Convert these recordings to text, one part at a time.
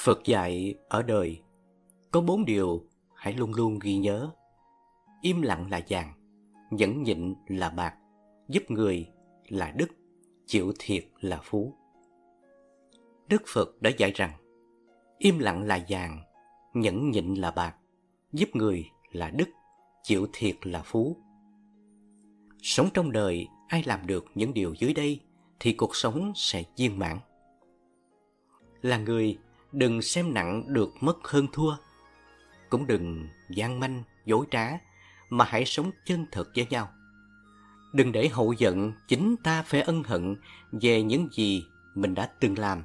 Phật dạy ở đời có 4 điều hãy luôn luôn ghi nhớ. Im lặng là vàng, nhẫn nhịn là bạc, giúp người là đức, chịu thiệt là phú. Đức Phật đã dạy rằng im lặng là vàng, nhẫn nhịn là bạc, giúp người là đức, chịu thiệt là phú. Sống trong đời, ai làm được những điều dưới đây thì cuộc sống sẽ viên mãn. Là người, đừng xem nặng được mất hơn thua, cũng đừng gian manh, dối trá, mà hãy sống chân thật với nhau. Đừng để hậu giận chính ta phải ân hận về những gì mình đã từng làm.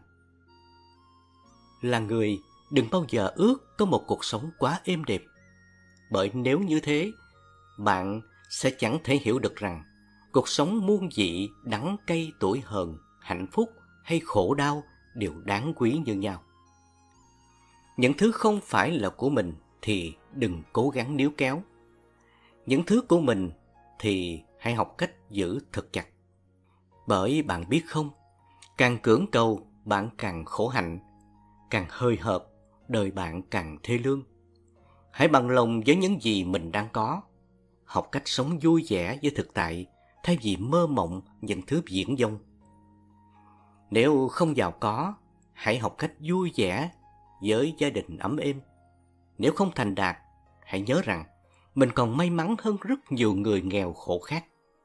Là người, đừng bao giờ ước có một cuộc sống quá êm đẹp, bởi nếu như thế, bạn sẽ chẳng thể hiểu được rằng cuộc sống muôn vị, đắng cay, tủi hờn, hạnh phúc hay khổ đau đều đáng quý như nhau. Những thứ không phải là của mình thì đừng cố gắng níu kéo. Những thứ của mình thì hãy học cách giữ thật chặt. Bởi bạn biết không, càng cưỡng cầu bạn càng khổ hạnh, càng hời hợt đời bạn càng thê lương. Hãy bằng lòng với những gì mình đang có, học cách sống vui vẻ với thực tại thay vì mơ mộng những thứ viển vông. Nếu không giàu có, hãy học cách vui vẻ với gia đình ấm êm. Nếu không thành đạt, hãy nhớ rằng mình còn may mắn hơn rất nhiều người nghèo khổ khác.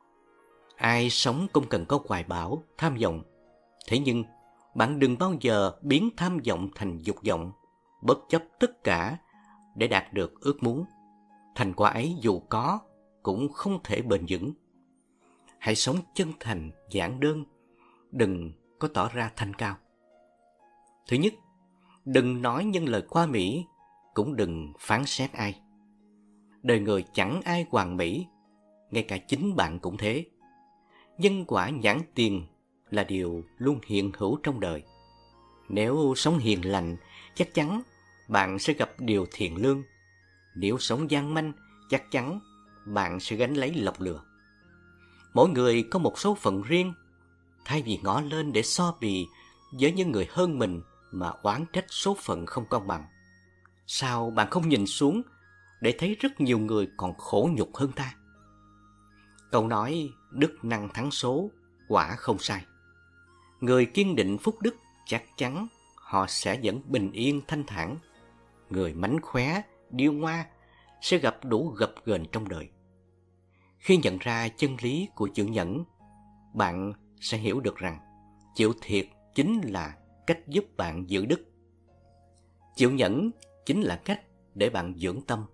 Ai sống cũng cần có hoài bão, tham vọng. Thế nhưng, bạn đừng bao giờ biến tham vọng thành dục vọng, bất chấp tất cả để đạt được ước muốn. Thành quả ấy dù có, cũng không thể bền vững. Hãy sống chân thành, giản đơn, đừng có tỏ ra thanh cao. Thứ nhất, đừng nói những lời qua mỹ, cũng đừng phán xét ai. Đời người chẳng ai hoàn mỹ, ngay cả chính bạn cũng thế. Nhân quả nhãn tiền là điều luôn hiện hữu trong đời. Nếu sống hiền lành, chắc chắn bạn sẽ gặp điều thiện lương. Nếu sống gian manh, chắc chắn bạn sẽ gánh lấy lọc lừa. Mỗi người có một số phận riêng. Thay vì ngó lên để so bì với những người hơn mình mà oán trách số phận không công bằng, sao bạn không nhìn xuống để thấy rất nhiều người còn khổ nhục hơn ta? Câu nói đức năng thắng số quả không sai. Người kiên định phúc đức chắc chắn họ sẽ vẫn bình yên thanh thản. Người mánh khóe, điêu ngoa sẽ gặp đủ gập ghềnh trong đời. Khi nhận ra chân lý của chữ nhẫn, bạn sẽ hiểu được rằng chịu thiệt chính là cách giúp bạn giữ đức. Chịu nhẫn chính là cách để bạn dưỡng tâm.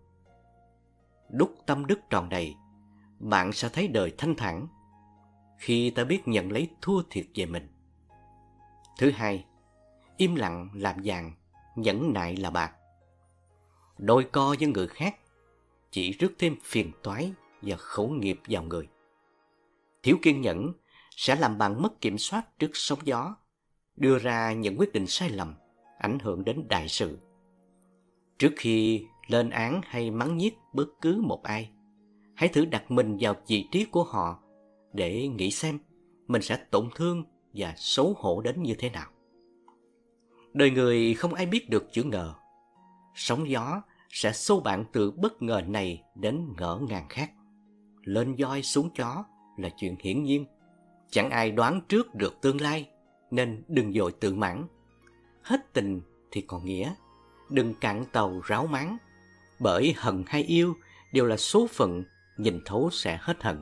Đúc tâm đức tròn đầy, bạn sẽ thấy đời thanh thản khi ta biết nhận lấy thua thiệt về mình. Thứ hai, im lặng làm vàng, nhẫn nại là bạc. Đôi co với người khác chỉ rước thêm phiền toái và khẩu nghiệp vào người. Thiếu kiên nhẫn sẽ làm bạn mất kiểm soát trước sóng gió, đưa ra những quyết định sai lầm, ảnh hưởng đến đại sự. Trước khi lên án hay mắng nhiếc bất cứ một ai, hãy thử đặt mình vào vị trí của họ để nghĩ xem mình sẽ tổn thương và xấu hổ đến như thế nào. Đời người không ai biết được chữ ngờ. Sóng gió sẽ xô bạn từ bất ngờ này đến ngỡ ngàng khác. Lên voi xuống chó là chuyện hiển nhiên. Chẳng ai đoán trước được tương lai, nên đừng vội tự mãn. Hết tình thì còn nghĩa, đừng cạn tàu ráo máng. Bởi hận hay yêu đều là số phận, nhìn thấu sẽ hết hận.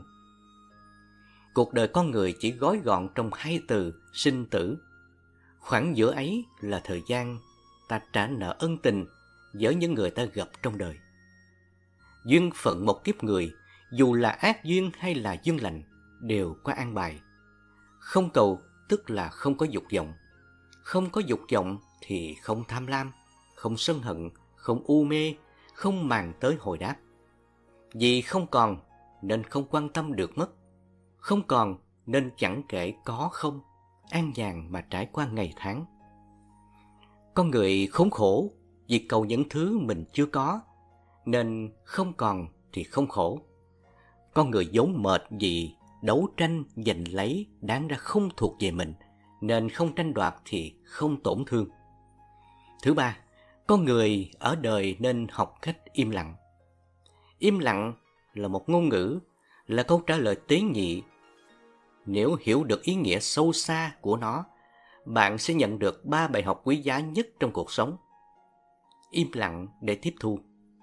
Cuộc đời con người chỉ gói gọn trong 2 từ sinh tử. Khoảng giữa ấy là thời gian ta trả nợ ân tình với những người ta gặp trong đời. Duyên phận một kiếp người, dù là ác duyên hay là duyên lành, đều có an bài. Không cầu tức là không có dục vọng. Không có dục vọng thì không tham lam, không sân hận, không u mê, không màng tới hồi đáp. Vì không còn nên không quan tâm được mất. Không còn nên chẳng kể có không, an nhàn mà trải qua ngày tháng. Con người khốn khổ vì cầu những thứ mình chưa có, nên không còn thì không khổ. Con người vốn mệt vì đấu tranh giành lấy đáng ra không thuộc về mình, nên không tranh đoạt thì không tổn thương. Thứ ba, con người ở đời nên học cách im lặng. Im lặng là một ngôn ngữ, là câu trả lời tế nhị. Nếu hiểu được ý nghĩa sâu xa của nó, bạn sẽ nhận được 3 bài học quý giá nhất trong cuộc sống. Im lặng để tiếp thu.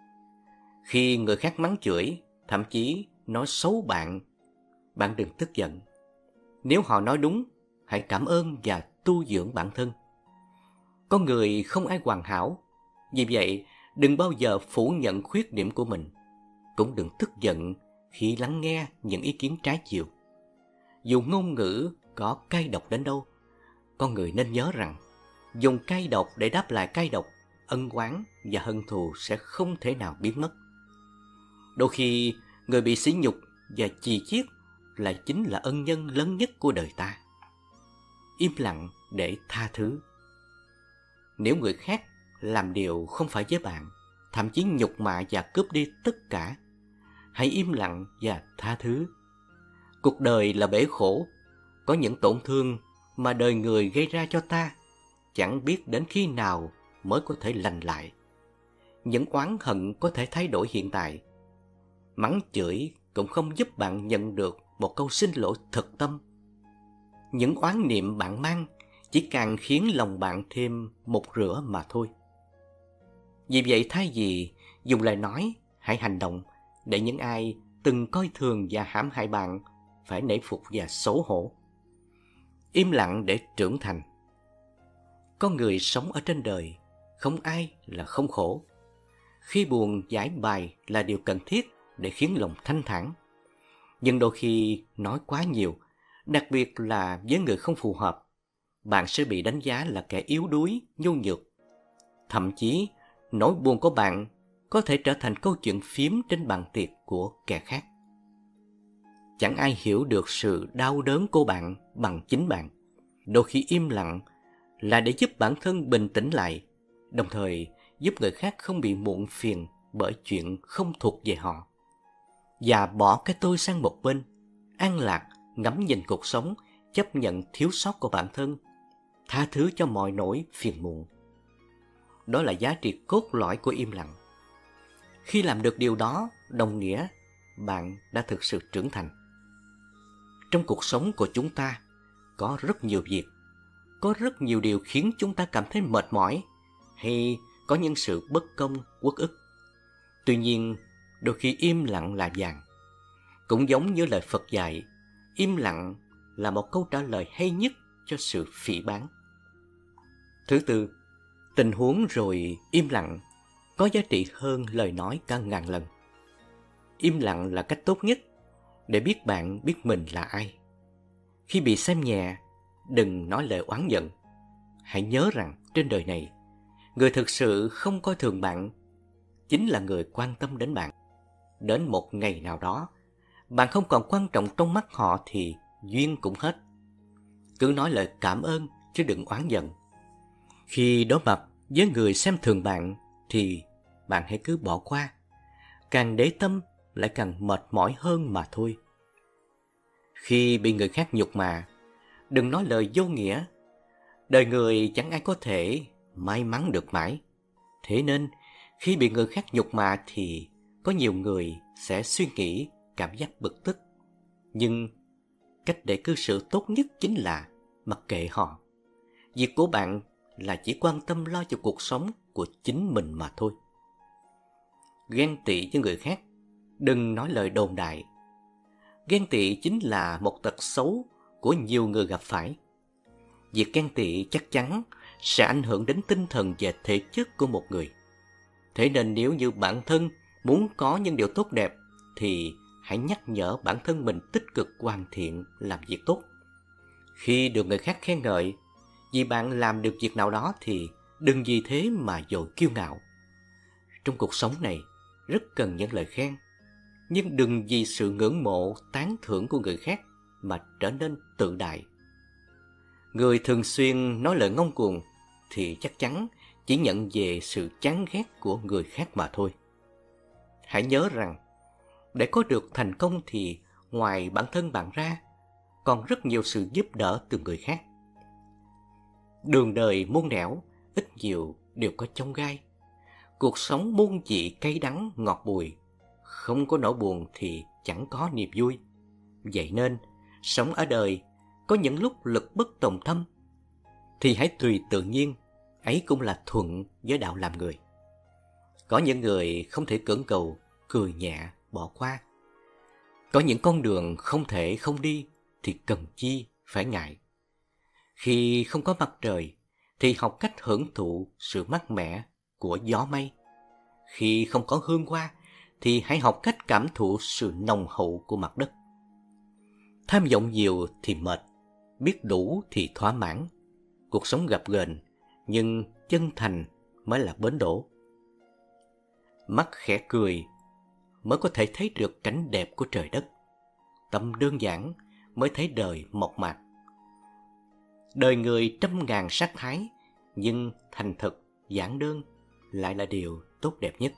Khi người khác mắng chửi, thậm chí nói xấu bạn, bạn đừng tức giận. Nếu họ nói đúng, hãy cảm ơn và tu dưỡng bản thân. Con người không ai hoàn hảo, vì vậy đừng bao giờ phủ nhận khuyết điểm của mình. Cũng đừng tức giận khi lắng nghe những ý kiến trái chiều. Dù ngôn ngữ có cay độc đến đâu, con người nên nhớ rằng dùng cay độc để đáp lại cay độc, ân oán và hận thù sẽ không thể nào biến mất. Đôi khi người bị sỉ nhục và chì chiết lại chính là ân nhân lớn nhất của đời ta. Im lặng để tha thứ. Nếu người khác làm điều không phải với bạn, thậm chí nhục mạ và cướp đi tất cả, hãy im lặng và tha thứ. Cuộc đời là bể khổ, có những tổn thương mà đời người gây ra cho ta, chẳng biết đến khi nào mới có thể lành lại. Những oán hận có thể thay đổi hiện tại. Mắng chửi cũng không giúp bạn nhận được một câu xin lỗi thật tâm. Những oán niệm bạn mang chỉ càng khiến lòng bạn thêm một rửa mà thôi. Vì vậy thay vì dùng lời nói, hãy hành động để những ai từng coi thường và hãm hại bạn phải nể phục và xấu hổ. Im lặng để trưởng thành. Con người sống ở trên đời, không ai là không khổ. Khi buồn, giải bài là điều cần thiết để khiến lòng thanh thản. Nhưng đôi khi nói quá nhiều, đặc biệt là với người không phù hợp, bạn sẽ bị đánh giá là kẻ yếu đuối, nhu nhược. Thậm chí, nỗi buồn của bạn có thể trở thành câu chuyện phiếm trên bàn tiệc của kẻ khác. Chẳng ai hiểu được sự đau đớn của bạn bằng chính bạn. Đôi khi im lặng là để giúp bản thân bình tĩnh lại, đồng thời giúp người khác không bị muộn phiền bởi chuyện không thuộc về họ. Và bỏ cái tôi sang một bên, an lạc, ngắm nhìn cuộc sống, chấp nhận thiếu sót của bản thân, tha thứ cho mọi nỗi phiền muộn. Đó là giá trị cốt lõi của im lặng. Khi làm được điều đó, đồng nghĩa bạn đã thực sự trưởng thành. Trong cuộc sống của chúng ta, có rất nhiều việc, có rất nhiều điều khiến chúng ta cảm thấy mệt mỏi, hay có những sự bất công, uất ức. Tuy nhiên, đôi khi im lặng là vàng. Cũng giống như lời Phật dạy, im lặng là một câu trả lời hay nhất cho sự phỉ báng. Thứ tư, tình huống rồi im lặng có giá trị hơn lời nói cả ngàn lần. Im lặng là cách tốt nhất để biết bạn biết mình là ai. Khi bị xem nhẹ, đừng nói lời oán giận. Hãy nhớ rằng trên đời này, người thực sự không coi thường bạn chính là người quan tâm đến bạn. Đến một ngày nào đó, bạn không còn quan trọng trong mắt họ thì duyên cũng hết. Cứ nói lời cảm ơn chứ đừng oán giận. Khi đối mặt với người xem thường bạn thì bạn hãy cứ bỏ qua. Càng để tâm lại càng mệt mỏi hơn mà thôi. Khi bị người khác nhục mạ, đừng nói lời vô nghĩa. Đời người chẳng ai có thể may mắn được mãi. Thế nên khi bị người khác nhục mạ thì có nhiều người sẽ suy nghĩ cảm giác bực tức. Nhưng cách để cư xử tốt nhất chính là mặc kệ họ. Việc của bạn là chỉ quan tâm lo cho cuộc sống của chính mình mà thôi. Ghen tị với người khác, đừng nói lời đồn đại. Ghen tị chính là một tật xấu của nhiều người gặp phải. Việc ghen tị chắc chắn sẽ ảnh hưởng đến tinh thần và thể chất của một người. Thế nên nếu như bản thân muốn có những điều tốt đẹp thì hãy nhắc nhở bản thân mình tích cực hoàn thiện làm việc tốt. Khi được người khác khen ngợi vì bạn làm được việc nào đó thì đừng vì thế mà dội kiêu ngạo. Trong cuộc sống này rất cần những lời khen, nhưng đừng vì sự ngưỡng mộ, tán thưởng của người khác mà trở nên tự đại. Người thường xuyên nói lời ngông cuồng thì chắc chắn chỉ nhận về sự chán ghét của người khác mà thôi. Hãy nhớ rằng, để có được thành công thì ngoài bản thân bạn ra, còn rất nhiều sự giúp đỡ từ người khác. Đường đời muôn nẻo, ít nhiều đều có chông gai. Cuộc sống muôn vị cay đắng ngọt bùi, không có nỗi buồn thì chẳng có niềm vui. Vậy nên, sống ở đời, có những lúc lực bất tòng tâm, thì hãy tùy tự nhiên, ấy cũng là thuận với đạo làm người. Có những người không thể cưỡng cầu, cười nhẹ, bỏ qua. Có những con đường không thể không đi, thì cần chi phải ngại. Khi không có mặt trời, thì học cách hưởng thụ sự mát mẻ của gió mây. Khi không có hương hoa, thì hãy học cách cảm thụ sự nồng hậu của mặt đất. Tham vọng nhiều thì mệt, biết đủ thì thỏa mãn. Cuộc sống gập ghềnh, nhưng chân thành mới là bến đỗ. Mắt khẽ cười mới có thể thấy được cảnh đẹp của trời đất. Tâm đơn giản mới thấy đời mộc mạc. Đời người trăm ngàn sắc thái, nhưng thành thực, giản đơn lại là điều tốt đẹp nhất.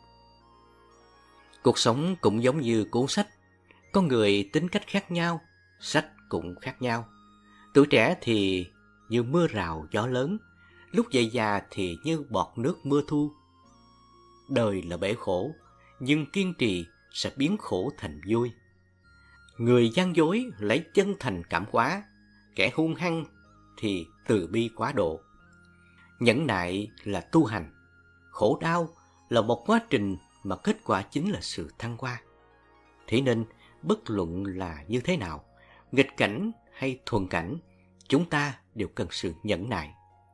Cuộc sống cũng giống như cuốn sách. Con người tính cách khác nhau, sách cũng khác nhau. Tuổi trẻ thì như mưa rào gió lớn, lúc về già thì như bọt nước mưa thu. Đời là bể khổ, nhưng kiên trì sẽ biến khổ thành vui. Người gian dối lấy chân thành cảm hóa, kẻ hung hăng thì từ bi quá độ. Nhẫn nại là tu hành, khổ đau là một quá trình mà kết quả chính là sự thăng hoa. Thế nên, bất luận là như thế nào, nghịch cảnh hay thuận cảnh, chúng ta đều cần sự nhẫn nại.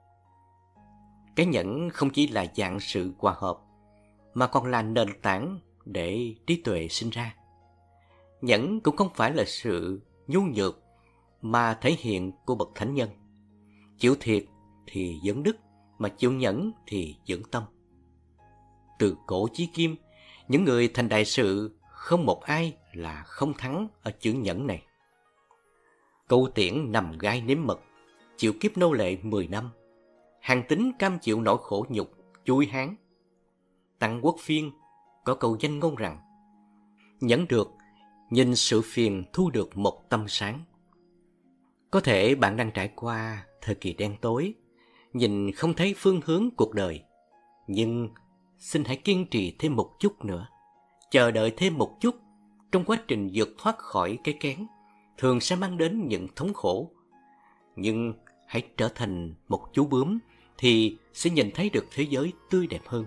Cái nhẫn không chỉ là dạng sự hòa hợp, mà còn là nền tảng để trí tuệ sinh ra. Nhẫn cũng không phải là sự nhu nhược mà thể hiện của bậc thánh nhân. Chịu thiệt thì dưỡng đức, mà chịu nhẫn thì dưỡng tâm. Từ cổ chí kim, những người thành đại sự không một ai là không thắng ở chữ nhẫn này. Câu tiễn nằm gai nếm mật, chịu kiếp nô lệ 10 năm. Hàng Tín cam chịu nỗi khổ nhục, chui hán. Tăng Quốc Phiên có câu danh ngôn rằng: nhẫn được, nhìn sự phiền thu được một tâm sáng. Có thể bạn đang trải qua thời kỳ đen tối, nhìn không thấy phương hướng cuộc đời. Nhưng xin hãy kiên trì thêm một chút nữa, chờ đợi thêm một chút. Trong quá trình vượt thoát khỏi cái kén, thường sẽ mang đến những thống khổ. Nhưng hãy trở thành một chú bướm thì sẽ nhìn thấy được thế giới tươi đẹp hơn.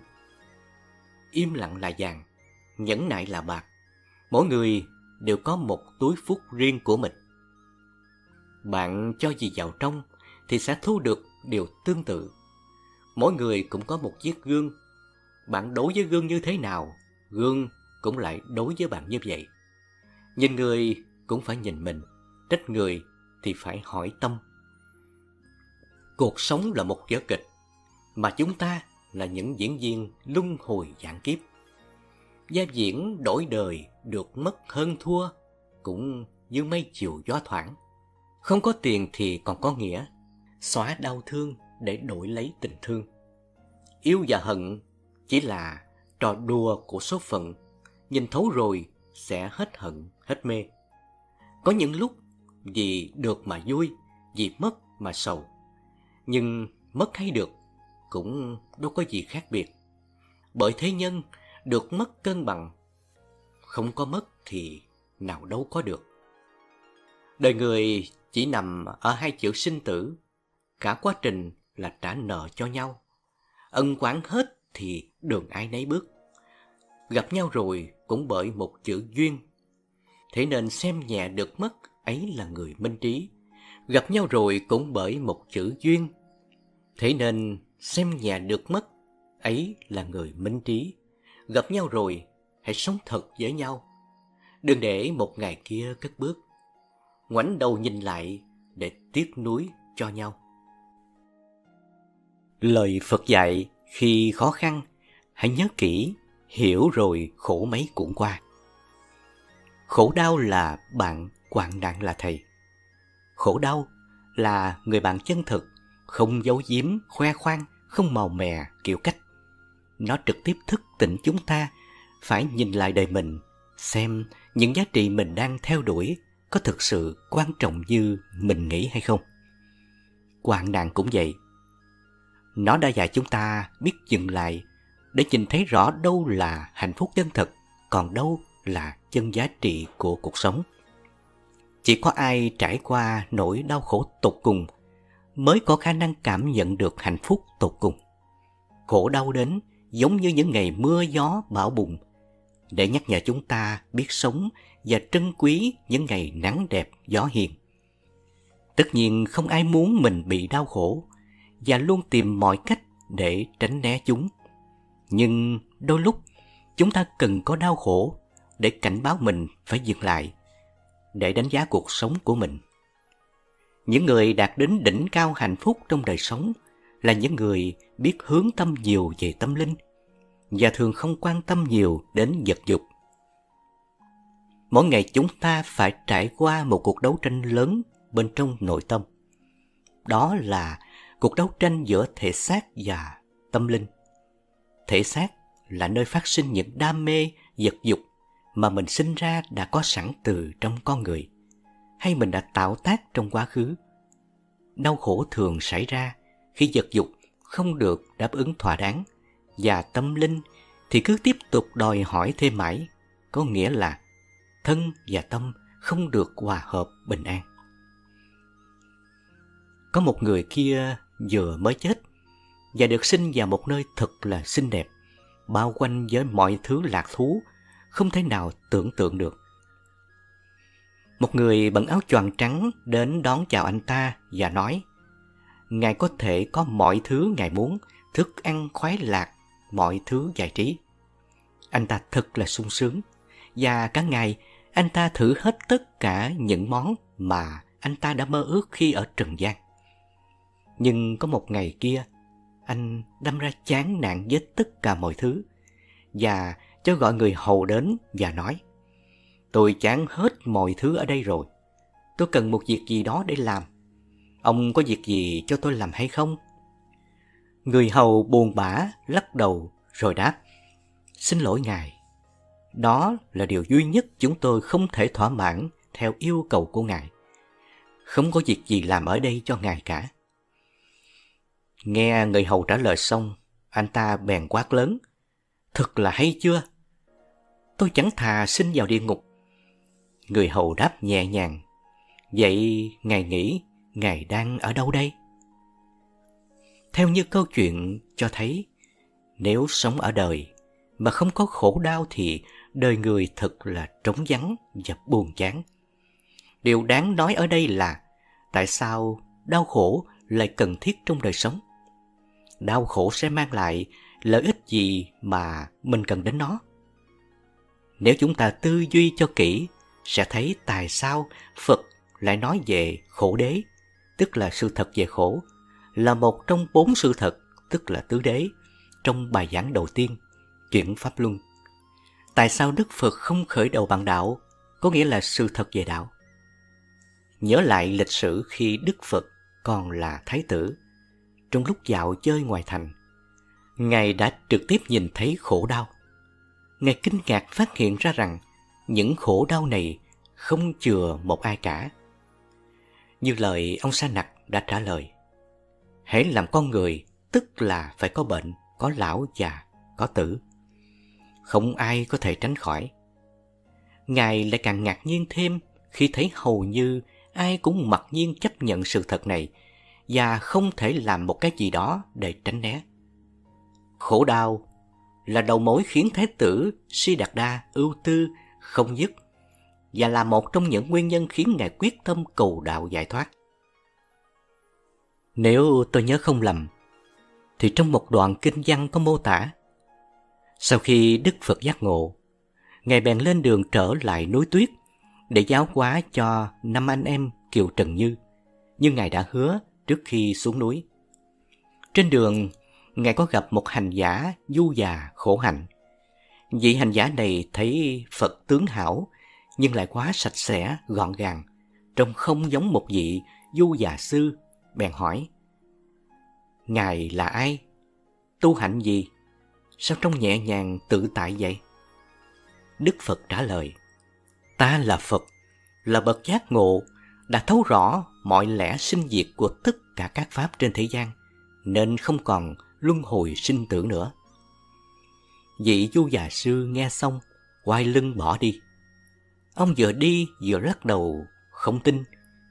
Im lặng là vàng, nhẫn nại là bạc. Mỗi người đều có một túi phúc riêng của mình. Bạn cho gì vào trong thì sẽ thu được điều tương tự. Mỗi người cũng có một chiếc gương. Bạn đối với gương như thế nào, gương cũng lại đối với bạn như vậy. Nhìn người cũng phải nhìn mình, trách người thì phải hỏi tâm. Cuộc sống là một vở kịch, mà chúng ta là những diễn viên luân hồi vạn kiếp. Gia diễn đổi đời, được mất hơn thua, cũng như mây chiều gió thoảng. Không có tiền thì còn có nghĩa, xóa đau thương để đổi lấy tình thương. Yêu và hận chỉ là trò đùa của số phận, nhìn thấu rồi sẽ hết hận, hết mê. Có những lúc vì được mà vui, vì mất mà sầu. Nhưng mất hay được cũng đâu có gì khác biệt. Bởi thế nhân được mất cân bằng, không có mất thì nào đâu có được. Đời người chỉ nằm ở hai chữ sinh tử, cả quá trình là trả nợ cho nhau. Ân oán hết thì đường ai nấy bước. Gặp nhau rồi cũng bởi một chữ duyên. Thế nên xem nhẹ được mất ấy là người minh trí. Gặp nhau rồi cũng bởi một chữ duyên. Thế nên xem nhẹ được mất ấy là người minh trí. Gặp nhau rồi hãy sống thật với nhau. Đừng để một ngày kia cất bước, ngoảnh đầu nhìn lại để tiếc nuối cho nhau. Lời Phật dạy, khi khó khăn hãy nhớ kỹ, hiểu rồi khổ mấy cũng qua. Khổ đau là bạn, hoạn nạn là thầy. Khổ đau là người bạn chân thực, không giấu giếm, khoe khoang, không màu mè kiểu cách. Nó trực tiếp thức tỉnh chúng ta phải nhìn lại đời mình, xem những giá trị mình đang theo đuổi có thực sự quan trọng như mình nghĩ hay không. Hoạn nạn cũng vậy. Nó đã dạy chúng ta biết dừng lại để nhìn thấy rõ đâu là hạnh phúc chân thực, còn đâu là chân giá trị của cuộc sống. Chỉ có ai trải qua nỗi đau khổ tột cùng mới có khả năng cảm nhận được hạnh phúc tột cùng. Khổ đau đến giống như những ngày mưa gió bão bùng, để nhắc nhở chúng ta biết sống và trân quý những ngày nắng đẹp gió hiền. Tất nhiên không ai muốn mình bị đau khổ và luôn tìm mọi cách để tránh né chúng. Nhưng đôi lúc chúng ta cần có đau khổ để cảnh báo mình phải dừng lại, để đánh giá cuộc sống của mình. Những người đạt đến đỉnh cao hạnh phúc trong đời sống là những người biết hướng tâm nhiều về tâm linh và thường không quan tâm nhiều đến vật dục. Mỗi ngày chúng ta phải trải qua một cuộc đấu tranh lớn bên trong nội tâm. Đó là cuộc đấu tranh giữa thể xác và tâm linh. Thể xác là nơi phát sinh những đam mê, vật dục mà mình sinh ra đã có sẵn từ trong con người, hay mình đã tạo tác trong quá khứ. Đau khổ thường xảy ra khi vật dục không được đáp ứng thỏa đáng, và tâm linh thì cứ tiếp tục đòi hỏi thêm mãi, có nghĩa là thân và tâm không được hòa hợp bình an. Có một người kia vừa mới chết và được sinh vào một nơi thật là xinh đẹp, bao quanh với mọi thứ lạc thú không thể nào tưởng tượng được. Một người bận áo choàng trắng đến đón chào anh ta và nói: Ngài có thể có mọi thứ Ngài muốn, thức ăn khoái lạc, mọi thứ giải trí. Anh ta thật là sung sướng, và cả ngày anh ta thử hết tất cả những món mà anh ta đã mơ ước khi ở trần gian. Nhưng có một ngày kia, anh đâm ra chán nản với tất cả mọi thứ, và cho gọi người hầu đến và nói: Tôi chán hết mọi thứ ở đây rồi. Tôi cần một việc gì đó để làm. Ông có việc gì cho tôi làm hay không? Người hầu buồn bã lắc đầu rồi đáp: Xin lỗi ngài, đó là điều duy nhất chúng tôi không thể thỏa mãn theo yêu cầu của ngài. Không có việc gì làm ở đây cho ngài cả. Nghe người hầu trả lời xong, anh ta bèn quát lớn: Thật là hay chưa? Tôi chẳng thà xin vào địa ngục. Người hầu đáp nhẹ nhàng: Vậy ngài nghĩ ngài đang ở đâu đây? Theo như câu chuyện cho thấy, nếu sống ở đời mà không có khổ đau thì đời người thật là trống vắng và buồn chán. Điều đáng nói ở đây là tại sao đau khổ lại cần thiết trong đời sống? Đau khổ sẽ mang lại lợi ích gì mà mình cần đến nó? Nếu chúng ta tư duy cho kỹ, sẽ thấy tại sao Phật lại nói về khổ đế, tức là sự thật về khổ, là một trong 4 sự thật, tức là tứ đế, trong bài giảng đầu tiên, Chuyển Pháp Luân. Tại sao Đức Phật không khởi đầu bằng đạo, có nghĩa là sự thật về đạo? Nhớ lại lịch sử khi Đức Phật còn là Thái tử, trong lúc dạo chơi ngoài thành, Ngài đã trực tiếp nhìn thấy khổ đau. Ngài kinh ngạc phát hiện ra rằng những khổ đau này không chừa một ai cả. Như lời ông Sa Nặc đã trả lời: Hễ làm con người, tức là phải có bệnh, có lão già, có tử. Không ai có thể tránh khỏi. Ngài lại càng ngạc nhiên thêm khi thấy hầu như ai cũng mặc nhiên chấp nhận sự thật này và không thể làm một cái gì đó để tránh né. Khổ đau là đầu mối khiến Thái tử Siddhartha ưu tư không dứt và là một trong những nguyên nhân khiến Ngài quyết tâm cầu đạo giải thoát. Nếu tôi nhớ không lầm, thì trong một đoạn kinh văn có mô tả, sau khi Đức Phật giác ngộ, Ngài bèn lên đường trở lại núi Tuyết để giáo hóa cho 5 anh em Kiều Trần như Ngài đã hứa trước khi xuống núi. Trên đường, Ngài có gặp một hành giả du già khổ hạnh. Vị hành giả này thấy Phật tướng hảo nhưng lại quá sạch sẽ, gọn gàng, trông không giống một vị du già sư, bèn hỏi: Ngài là ai? Tu hạnh gì? Sao trông nhẹ nhàng tự tại vậy? Đức Phật trả lời: Ta là Phật, là bậc giác ngộ, đã thấu rõ mọi lẽ sinh diệt của tất cả các pháp trên thế gian, nên không còn luân hồi sinh tử nữa. Vị vua già sư nghe xong, quay lưng bỏ đi. Ông vừa đi vừa lắc đầu không tin,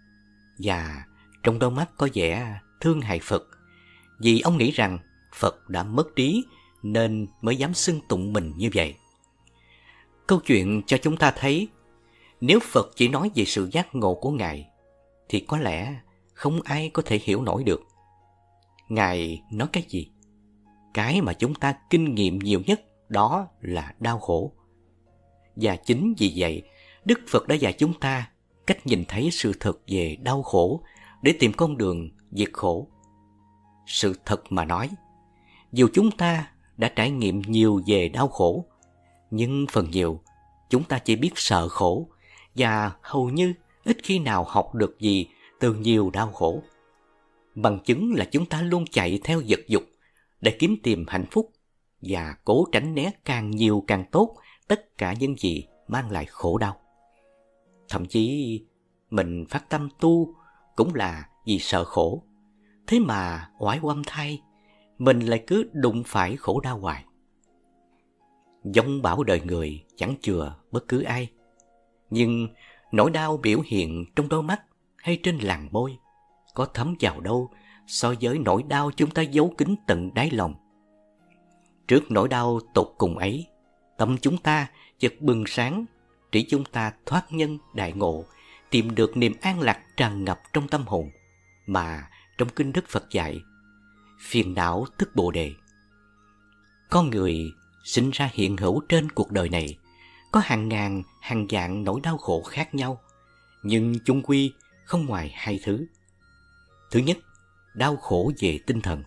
và trong đôi mắt có vẻ thương hại Phật, vì ông nghĩ rằng Phật đã mất trí nên mới dám xưng tụng mình như vậy. Câu chuyện cho chúng ta thấy, nếu Phật chỉ nói về sự giác ngộ của Ngài, thì có lẽ không ai có thể hiểu nổi được. Ngài nói cái gì? Cái mà chúng ta kinh nghiệm nhiều nhất đó là đau khổ. Và chính vì vậy, Đức Phật đã dạy chúng ta cách nhìn thấy sự thật về đau khổ để tìm con đường diệt khổ. Sự thật mà nói, dù chúng ta đã trải nghiệm nhiều về đau khổ, nhưng phần nhiều chúng ta chỉ biết sợ khổ và hầu như ít khi nào học được gì từ nhiều đau khổ. Bằng chứng là chúng ta luôn chạy theo vật dục để kiếm tìm hạnh phúc và cố tránh né càng nhiều càng tốt tất cả những gì mang lại khổ đau. Thậm chí mình phát tâm tu cũng là vì sợ khổ. Thế mà oái oăm thay, mình lại cứ đụng phải khổ đau hoài. Dông bão đời người chẳng chừa bất cứ ai, nhưng nỗi đau biểu hiện trong đôi mắt hay trên làn môi có thấm vào đâu so với nỗi đau chúng ta giấu kín tận đáy lòng. Trước nỗi đau tột cùng ấy, tâm chúng ta chợt bừng sáng, chỉ chúng ta thoát nhân đại ngộ, tìm được niềm an lạc tràn ngập trong tâm hồn mà trong kinh Đức Phật dạy, phiền não tức Bồ Đề. Con người sinh ra hiện hữu trên cuộc đời này có hàng ngàn hàng vạn nỗi đau khổ khác nhau, nhưng chung quy không ngoài hai thứ. Thứ nhất, đau khổ về tinh thần.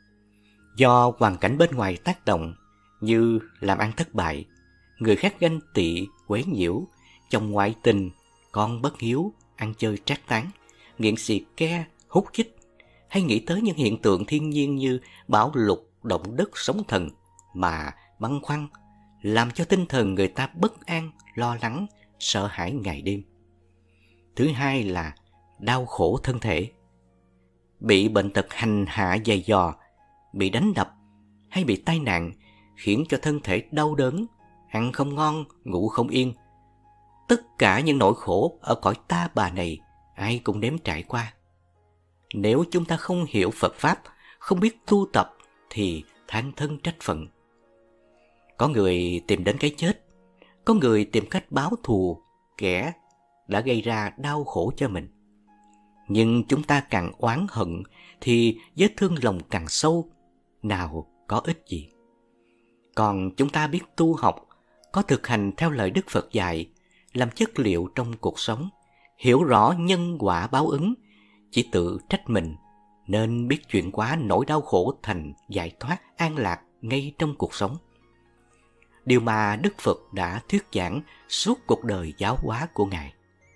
Do hoàn cảnh bên ngoài tác động như làm ăn thất bại, người khác ganh tị, quấy nhiễu, chồng ngoại tình, con bất hiếu, ăn chơi trác tán, nghiện xì ke, hút chích, hay nghĩ tới những hiện tượng thiên nhiên như bão lụt, động đất, sóng thần mà băn khoăn, làm cho tinh thần người ta bất an, lo lắng, sợ hãi ngày đêm. Thứ hai là đau khổ thân thể. Bị bệnh tật hành hạ dày dò, bị đánh đập hay bị tai nạn khiến cho thân thể đau đớn, ăn không ngon, ngủ không yên. Tất cả những nỗi khổ ở cõi ta bà này ai cũng nếm trải qua. Nếu chúng ta không hiểu Phật Pháp, không biết tu tập thì than thân trách phận. Có người tìm đến cái chết, có người tìm cách báo thù kẻ đã gây ra đau khổ cho mình. Nhưng chúng ta càng oán hận thì vết thương lòng càng sâu, nào có ích gì. Còn chúng ta biết tu học, có thực hành theo lời Đức Phật dạy, làm chất liệu trong cuộc sống, hiểu rõ nhân quả báo ứng, chỉ tự trách mình, nên biết chuyển hóa nỗi đau khổ thành giải thoát an lạc ngay trong cuộc sống. Điều mà Đức Phật đã thuyết giảng suốt cuộc đời giáo hóa của Ngài.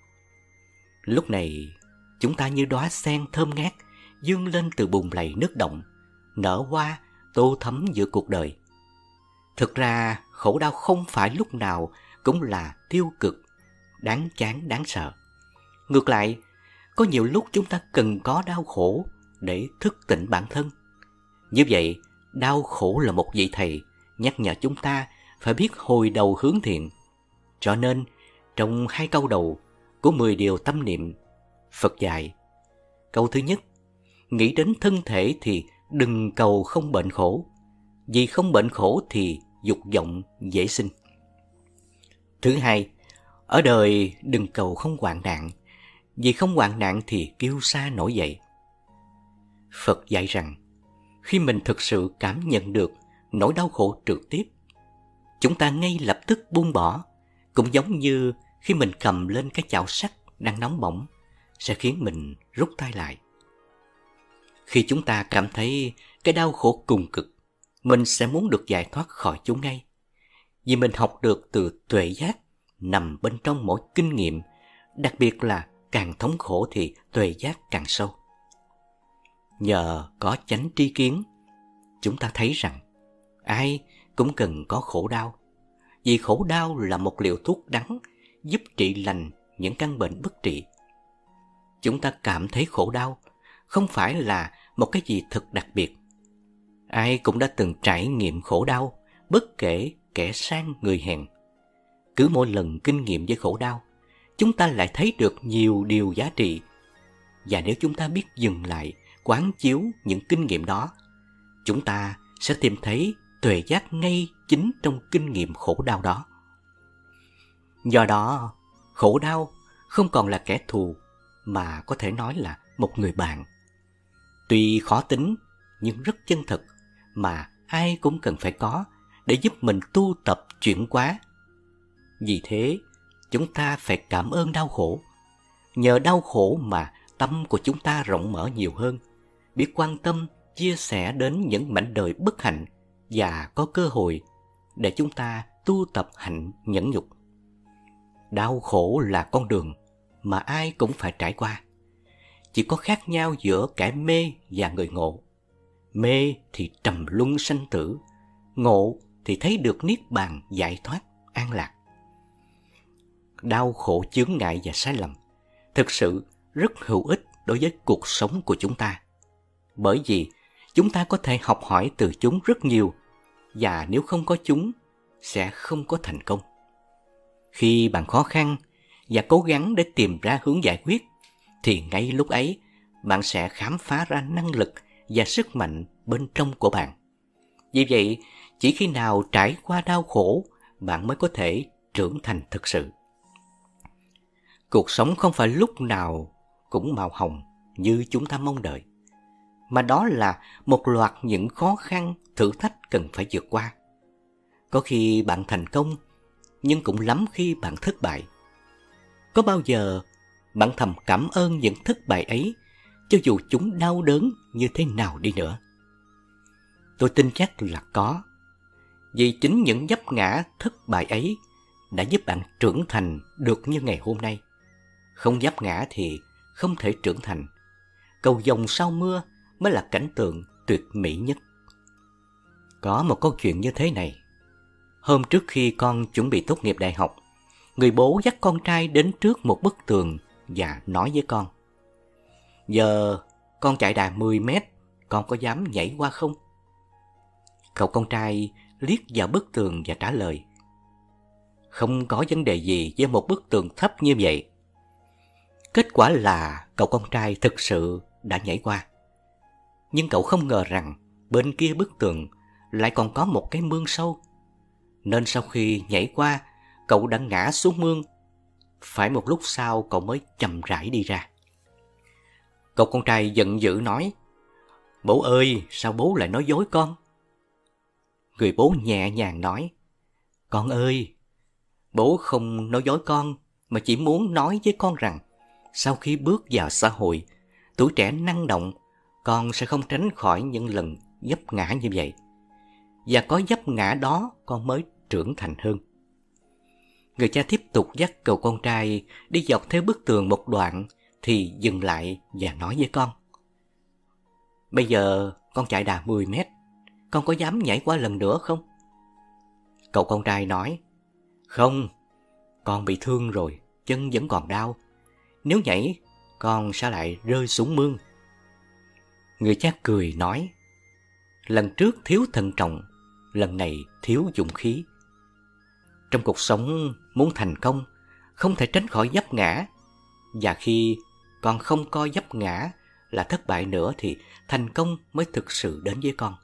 Lúc này, chúng ta như đóa sen thơm ngát, vươn lên từ bùn lầy nước động, nở hoa, tô thắm giữa cuộc đời. Thực ra, khổ đau không phải lúc nào cũng là tiêu cực, đáng chán, đáng sợ. Ngược lại, có nhiều lúc chúng ta cần có đau khổ để thức tỉnh bản thân. Như vậy, đau khổ là một vị thầy nhắc nhở chúng ta phải biết hồi đầu hướng thiện. Cho nên, trong 2 câu đầu của 10 điều tâm niệm, Phật dạy: câu thứ nhất, nghĩ đến thân thể thì đừng cầu không bệnh khổ, vì không bệnh khổ thì dục vọng dễ sinh. Thứ hai, ở đời đừng cầu không hoạn nạn, vì không hoạn nạn thì kiêu sa nổi dậy. Phật dạy rằng, khi mình thực sự cảm nhận được nỗi đau khổ trực tiếp, chúng ta ngay lập tức buông bỏ, cũng giống như khi mình cầm lên cái chảo sắt đang nóng bỏng, sẽ khiến mình rút tay lại. Khi chúng ta cảm thấy cái đau khổ cùng cực, mình sẽ muốn được giải thoát khỏi chúng ngay. Vì mình học được từ tuệ giác nằm bên trong mỗi kinh nghiệm, đặc biệt là càng thống khổ thì tuệ giác càng sâu. Nhờ có chánh tri kiến, chúng ta thấy rằng ai cũng cần có khổ đau, vì khổ đau là một liều thuốc đắng giúp trị lành những căn bệnh bất trị. Chúng ta cảm thấy khổ đau không phải là một cái gì thật đặc biệt. Ai cũng đã từng trải nghiệm khổ đau, bất kể kẻ sang người hèn. Cứ mỗi lần kinh nghiệm với khổ đau, chúng ta lại thấy được nhiều điều giá trị. Và nếu chúng ta biết dừng lại, quán chiếu những kinh nghiệm đó, chúng ta sẽ tìm thấy tuệ giác ngay chính trong kinh nghiệm khổ đau đó. Do đó, khổ đau không còn là kẻ thù, mà có thể nói là một người bạn. Tuy khó tính, nhưng rất chân thực, mà ai cũng cần phải có để giúp mình tu tập chuyển hóa. Vì thế, chúng ta phải cảm ơn đau khổ. Nhờ đau khổ mà tâm của chúng ta rộng mở nhiều hơn, biết quan tâm, chia sẻ đến những mảnh đời bất hạnh và có cơ hội để chúng ta tu tập hạnh nhẫn nhục. Đau khổ là con đường mà ai cũng phải trải qua. Chỉ có khác nhau giữa kẻ mê và người ngộ. Mê thì trầm luân sanh tử, ngộ thì thấy được niết bàn giải thoát, an lạc. Đau khổ chướng ngại và sai lầm thực sự rất hữu ích đối với cuộc sống của chúng ta. Bởi vì chúng ta có thể học hỏi từ chúng rất nhiều, và nếu không có chúng, sẽ không có thành công. Khi bạn khó khăn và cố gắng để tìm ra hướng giải quyết, thì ngay lúc ấy bạn sẽ khám phá ra năng lực và sức mạnh bên trong của bạn. Vì vậy, chỉ khi nào trải qua đau khổ, bạn mới có thể trưởng thành thực sự. Cuộc sống không phải lúc nào cũng màu hồng như chúng ta mong đợi, mà đó là một loạt những khó khăn, thử thách cần phải vượt qua. Có khi bạn thành công, nhưng cũng lắm khi bạn thất bại. Có bao giờ bạn thầm cảm ơn những thất bại ấy, cho dù chúng đau đớn như thế nào đi nữa? Tôi tin chắc là có. Vì chính những vấp ngã thất bại ấy đã giúp bạn trưởng thành được như ngày hôm nay. Không vấp ngã thì không thể trưởng thành. Cầu vồng sau mưa mới là cảnh tượng tuyệt mỹ nhất. Có một câu chuyện như thế này. Hôm trước khi con chuẩn bị tốt nghiệp đại học, người bố dắt con trai đến trước một bức tường và nói với con: "Giờ con chạy đà 10 mét, con có dám nhảy qua không?" Cậu con trai liếc vào bức tường và trả lời: "Không có vấn đề gì với một bức tường thấp như vậy." Kết quả là cậu con trai thực sự đã nhảy qua. Nhưng cậu không ngờ rằng bên kia bức tường lại còn có một cái mương sâu. Nên sau khi nhảy qua, cậu đã ngã xuống mương. Phải một lúc sau cậu mới chậm rãi đi ra. Cậu con trai giận dữ nói: "Bố ơi, sao bố lại nói dối con?" Người bố nhẹ nhàng nói: "Con ơi, bố không nói dối con, mà chỉ muốn nói với con rằng sau khi bước vào xã hội, tuổi trẻ năng động, con sẽ không tránh khỏi những lần vấp ngã như vậy. Và có vấp ngã đó con mới trưởng thành hơn." Người cha tiếp tục dắt cậu con trai đi dọc theo bức tường một đoạn thì dừng lại và nói với con: "Bây giờ con chạy đà 10 mét, con có dám nhảy qua lần nữa không?" Cậu con trai nói: "Không, con bị thương rồi, chân vẫn còn đau. Nếu nhảy, con sẽ lại rơi xuống mương." Người cha cười nói: "Lần trước thiếu thận trọng, lần này thiếu dũng khí." Trong cuộc sống, muốn thành công, không thể tránh khỏi vấp ngã. Và khi con không coi vấp ngã là thất bại nữa thì thành công mới thực sự đến với con.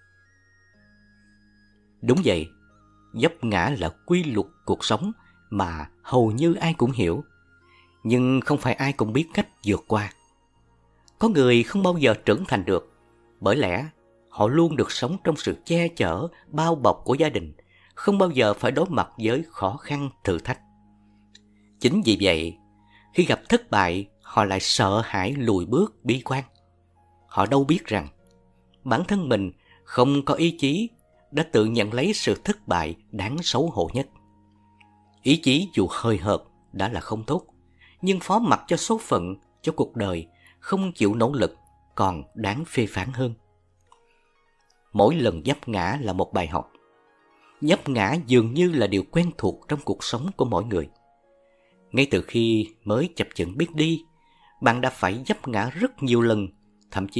Đúng vậy, vấp ngã là quy luật cuộc sống mà hầu như ai cũng hiểu. Nhưng không phải ai cũng biết cách vượt qua. Có người không bao giờ trưởng thành được, bởi lẽ họ luôn được sống trong sự che chở, bao bọc của gia đình, không bao giờ phải đối mặt với khó khăn, thử thách. Chính vì vậy, khi gặp thất bại, họ lại sợ hãi lùi bước, bi quan. Họ đâu biết rằng bản thân mình không có ý chí đã tự nhận lấy sự thất bại đáng xấu hổ nhất. Ý chí dù hơi hợt đã là không tốt, nhưng phó mặc cho số phận, cho cuộc đời, không chịu nỗ lực còn đáng phê phán hơn. Mỗi lần vấp ngã là một bài học. Vấp ngã dường như là điều quen thuộc trong cuộc sống của mỗi người. Ngay từ khi mới chập chững biết đi, bạn đã phải vấp ngã rất nhiều lần, thậm chí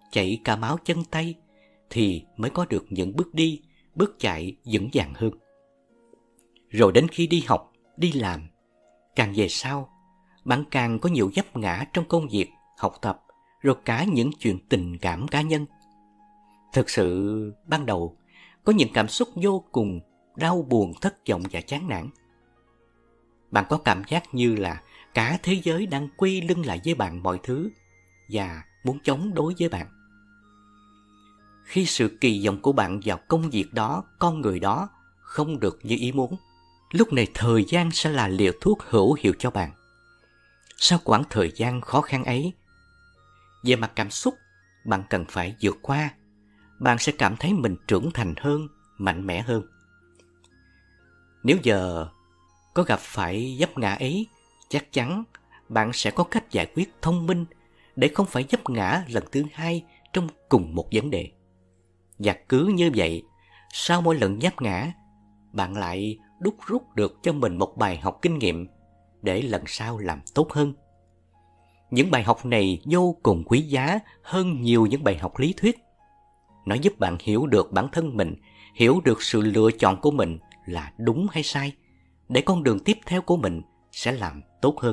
chảy cả máu chân tay thì mới có được những bước đi, bước chạy vững vàng hơn. Rồi đến khi đi học, đi làm, càng về sau, bạn càng có nhiều vấp ngã trong công việc, học tập, rồi cả những chuyện tình cảm cá nhân. Thực sự, ban đầu, có những cảm xúc vô cùng đau buồn, thất vọng và chán nản. Bạn có cảm giác như là cả thế giới đang quay lưng lại với bạn mọi thứ và muốn chống đối với bạn. Khi sự kỳ vọng của bạn vào công việc đó, con người đó không được như ý muốn, lúc này thời gian sẽ là liều thuốc hữu hiệu cho bạn. Sau quãng thời gian khó khăn ấy, về mặt cảm xúc, bạn cần phải vượt qua. Bạn sẽ cảm thấy mình trưởng thành hơn, mạnh mẽ hơn. Nếu giờ có gặp phải vấp ngã ấy, chắc chắn bạn sẽ có cách giải quyết thông minh để không phải vấp ngã lần thứ hai trong cùng một vấn đề. Và cứ như vậy, sau mỗi lần vấp ngã, bạn lại đúc rút được cho mình một bài học kinh nghiệm để lần sau làm tốt hơn. Những bài học này vô cùng quý giá hơn nhiều những bài học lý thuyết. Nó giúp bạn hiểu được bản thân mình, hiểu được sự lựa chọn của mình là đúng hay sai, để con đường tiếp theo của mình sẽ làm tốt hơn.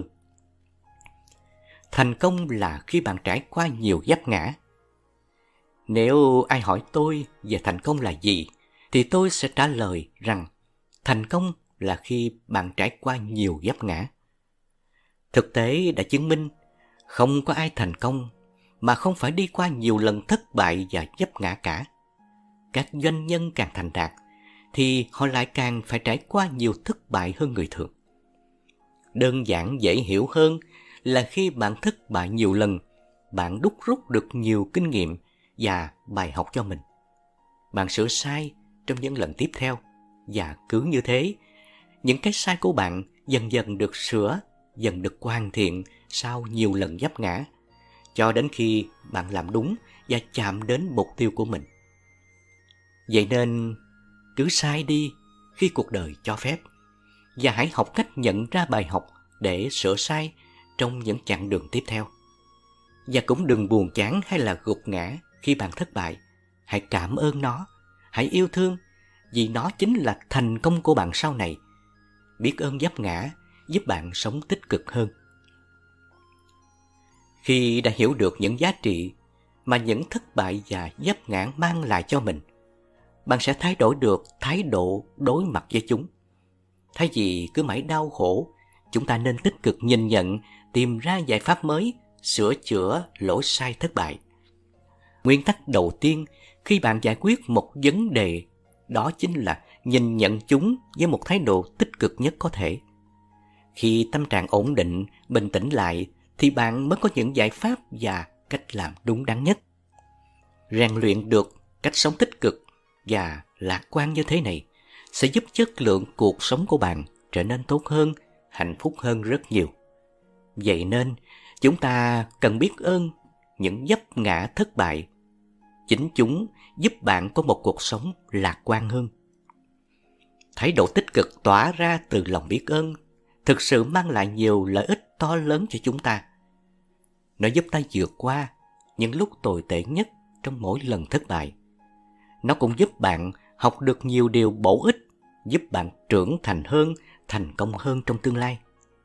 Thành công là khi bạn trải qua nhiều vấp ngã. Nếu ai hỏi tôi về thành công là gì, thì tôi sẽ trả lời rằng thành công là khi bạn trải qua nhiều vấp ngã. Thực tế đã chứng minh không có ai thành công mà không phải đi qua nhiều lần thất bại và vấp ngã cả. Các doanh nhân càng thành đạt thì họ lại càng phải trải qua nhiều thất bại hơn người thường. Đơn giản dễ hiểu hơn là khi bạn thất bại nhiều lần, bạn đúc rút được nhiều kinh nghiệm và bài học cho mình. Bạn sửa sai trong những lần tiếp theo, và cứ như thế, những cái sai của bạn dần dần được sửa, dần được hoàn thiện sau nhiều lần vấp ngã, cho đến khi bạn làm đúng và chạm đến mục tiêu của mình. Vậy nên, cứ sai đi khi cuộc đời cho phép, và hãy học cách nhận ra bài học để sửa sai trong những chặng đường tiếp theo. Và cũng đừng buồn chán hay là gục ngã khi bạn thất bại. Hãy cảm ơn nó, hãy yêu thương, vì nó chính là thành công của bạn sau này. Biết ơn vấp ngã giúp bạn sống tích cực hơn. Khi đã hiểu được những giá trị mà những thất bại và vấp ngã mang lại cho mình, bạn sẽ thay đổi được thái độ đối mặt với chúng. Thay vì cứ mãi đau khổ, chúng ta nên tích cực nhìn nhận, tìm ra giải pháp mới, sửa chữa lỗi sai thất bại. Nguyên tắc đầu tiên khi bạn giải quyết một vấn đề, đó chính là nhìn nhận chúng với một thái độ tích cực nhất có thể. Khi tâm trạng ổn định, bình tĩnh lại, thì bạn mới có những giải pháp và cách làm đúng đắn nhất. Rèn luyện được cách sống tích cực và lạc quan như thế này sẽ giúp chất lượng cuộc sống của bạn trở nên tốt hơn, hạnh phúc hơn rất nhiều. Vậy nên, chúng ta cần biết ơn những vấp ngã thất bại. Chính chúng giúp bạn có một cuộc sống lạc quan hơn. Thái độ tích cực tỏa ra từ lòng biết ơn thực sự mang lại nhiều lợi ích to lớn cho chúng ta. Nó giúp ta vượt qua những lúc tồi tệ nhất trong mỗi lần thất bại. Nó cũng giúp bạn học được nhiều điều bổ ích, giúp bạn trưởng thành hơn, thành công hơn trong tương lai.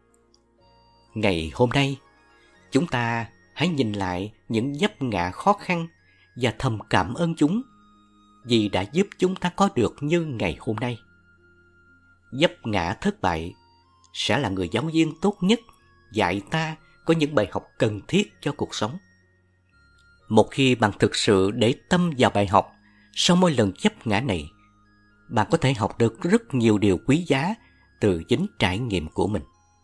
Ngày hôm nay, chúng ta hãy nhìn lại những vấp ngã khó khăn và thầm cảm ơn chúng, vì đã giúp chúng ta có được như ngày hôm nay. Vấp ngã thất bại sẽ là người giáo viên tốt nhất dạy ta có những bài học cần thiết cho cuộc sống. Một khi bạn thực sự để tâm vào bài học, sau mỗi lần vấp ngã này, bạn có thể học được rất nhiều điều quý giá từ chính trải nghiệm của mình.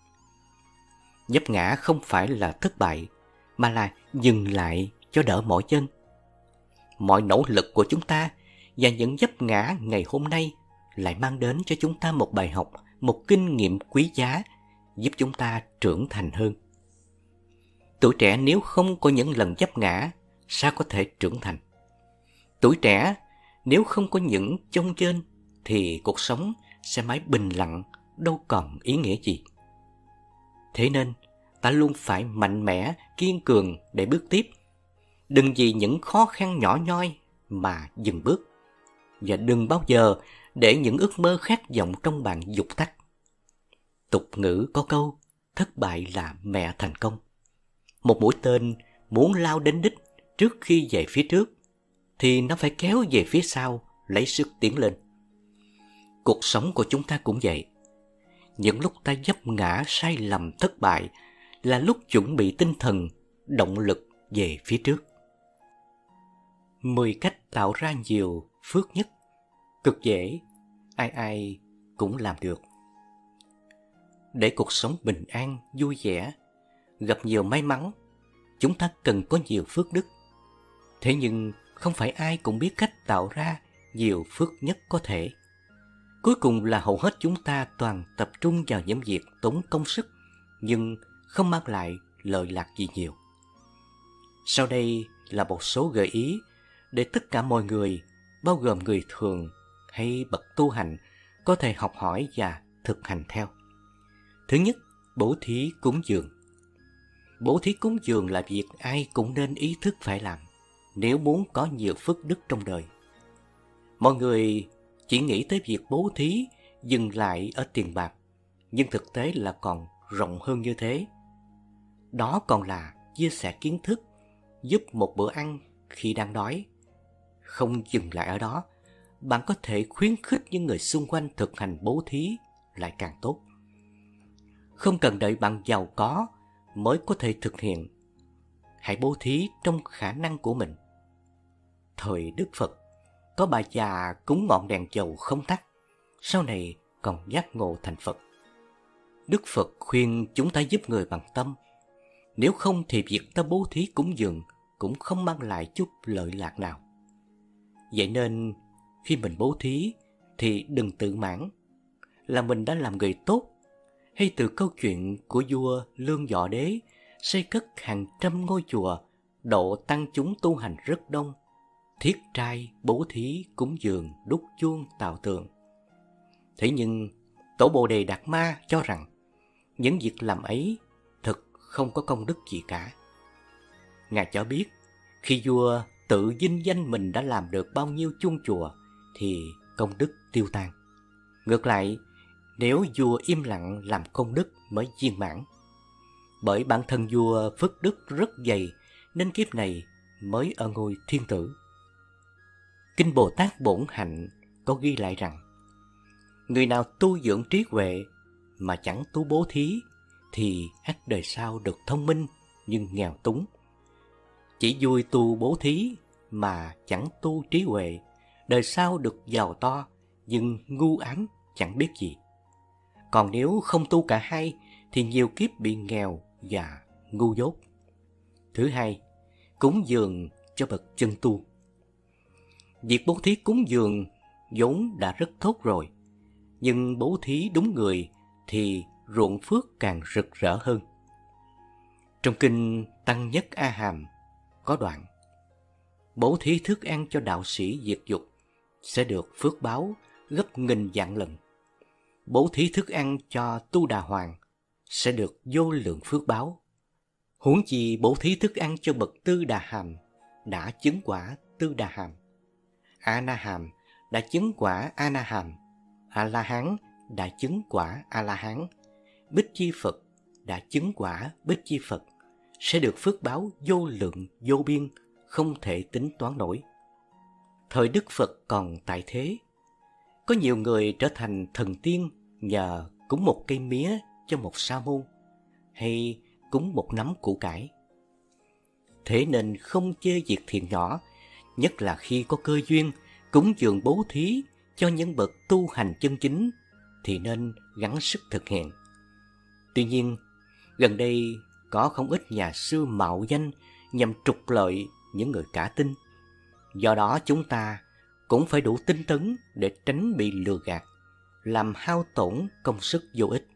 Vấp ngã không phải là thất bại, mà là dừng lại cho đỡ mỏi chân. Mọi nỗ lực của chúng ta và những vấp ngã ngày hôm nay lại mang đến cho chúng ta một bài học, một kinh nghiệm quý giá giúp chúng ta trưởng thành hơn. Tuổi trẻ nếu không có những lần vấp ngã, sao có thể trưởng thành? Tuổi trẻ nếu không có những chông chênh thì cuộc sống sẽ mãi bình lặng, đâu còn ý nghĩa gì. Thế nên, ta luôn phải mạnh mẽ, kiên cường để bước tiếp. Đừng vì những khó khăn nhỏ nhoi mà dừng bước, và đừng bao giờ để những ước mơ khát vọng trong bạn dụp tắt. Tục ngữ có câu, thất bại là mẹ thành công. Một mũi tên muốn lao đến đích trước khi về phía trước, thì nó phải kéo về phía sau, lấy sức tiến lên. Cuộc sống của chúng ta cũng vậy. Những lúc ta vấp ngã sai lầm thất bại là lúc chuẩn bị tinh thần, động lực về phía trước. 10 cách tạo ra nhiều phước nhất. Cực dễ, ai ai cũng làm được. Để cuộc sống bình an, vui vẻ, gặp nhiều may mắn, chúng ta cần có nhiều phước đức. Thế nhưng không phải ai cũng biết cách tạo ra nhiều phước nhất có thể. Cuối cùng là hầu hết chúng ta toàn tập trung vào những việc tốn công sức nhưng không mang lại lợi lạc gì nhiều. Sau đây là một số gợi ý để tất cả mọi người, bao gồm người thường hay bậc tu hành, có thể học hỏi và thực hành theo. Thứ nhất, bố thí cúng dường. Bố thí cúng dường là việc ai cũng nên ý thức phải làm nếu muốn có nhiều phước đức trong đời. Mọi người chỉ nghĩ tới việc bố thí dừng lại ở tiền bạc, nhưng thực tế là còn rộng hơn như thế. Đó còn là chia sẻ kiến thức, giúp một bữa ăn khi đang đói. Không dừng lại ở đó, bạn có thể khuyến khích những người xung quanh thực hành bố thí lại càng tốt. Không cần đợi bạn giàu có mới có thể thực hiện. Hãy bố thí trong khả năng của mình. Thời Đức Phật, có bà già cúng ngọn đèn dầu không tắt, sau này còn giác ngộ thành Phật. Đức Phật khuyên chúng ta giúp người bằng tâm. Nếu không thì việc ta bố thí cúng dường cũng không mang lại chút lợi lạc nào. Vậy nên, khi mình bố thí thì đừng tự mãn là mình đã làm người tốt. Hay từ câu chuyện của vua Lương Võ Đế xây cất hàng trăm ngôi chùa, độ tăng chúng tu hành rất đông, thiết trai, bố thí, cúng dường, đúc chuông, tạo tượng. Thế nhưng Tổ Bồ Đề Đạt Ma cho rằng những việc làm ấy thực không có công đức gì cả. Ngài cho biết khi vua tự vinh danh mình đã làm được bao nhiêu chuông chùa thì công đức tiêu tan. Ngược lại, nếu vua im lặng làm công đức mới viên mãn. Bởi bản thân vua phước đức rất dày nên kiếp này mới ở ngôi thiên tử. Kinh Bồ Tát Bổn Hạnh có ghi lại rằng người nào tu dưỡng trí huệ mà chẳng tu bố thí thì ắt đời sau được thông minh nhưng nghèo túng. Chỉ vui tu bố thí mà chẳng tu trí huệ, đời sau được giàu to nhưng ngu ám chẳng biết gì. Còn nếu không tu cả hai thì nhiều kiếp bị nghèo và ngu dốt. Thứ hai, cúng dường cho bậc chân tu. Việc bố thí cúng dường vốn đã rất tốt rồi, nhưng bố thí đúng người thì ruộng phước càng rực rỡ hơn. Trong kinh Tăng Nhất A Hàm có đoạn: bố thí thức ăn cho đạo sĩ diệt dục sẽ được phước báo gấp nghìn vạn lần. Bố thí thức ăn cho Tu Đà Hoàng sẽ được vô lượng phước báo. Huống chi bố thí thức ăn cho bậc Tư Đà Hàm đã chứng quả Tư Đà Hàm, A Na Hàm đã chứng quả A Na Hàm, A La Hán đã chứng quả A La Hán, Bích Chi Phật đã chứng quả Bích Chi Phật, sẽ được phước báo vô lượng vô biên, không thể tính toán nổi. Thời Đức Phật còn tại thế, có nhiều người trở thành thần tiên nhờ cúng một cây mía cho một sa môn, hay cúng một nắm củ cải. Thế nên không chê việc thiện nhỏ, nhất là khi có cơ duyên cúng dường bố thí cho những bậc tu hành chân chính thì nên gắng sức thực hiện. Tuy nhiên, gần đây có không ít nhà sư mạo danh nhằm trục lợi những người cả tin. Do đó chúng ta cũng phải đủ tinh tấn để tránh bị lừa gạt, làm hao tổn công sức vô ích.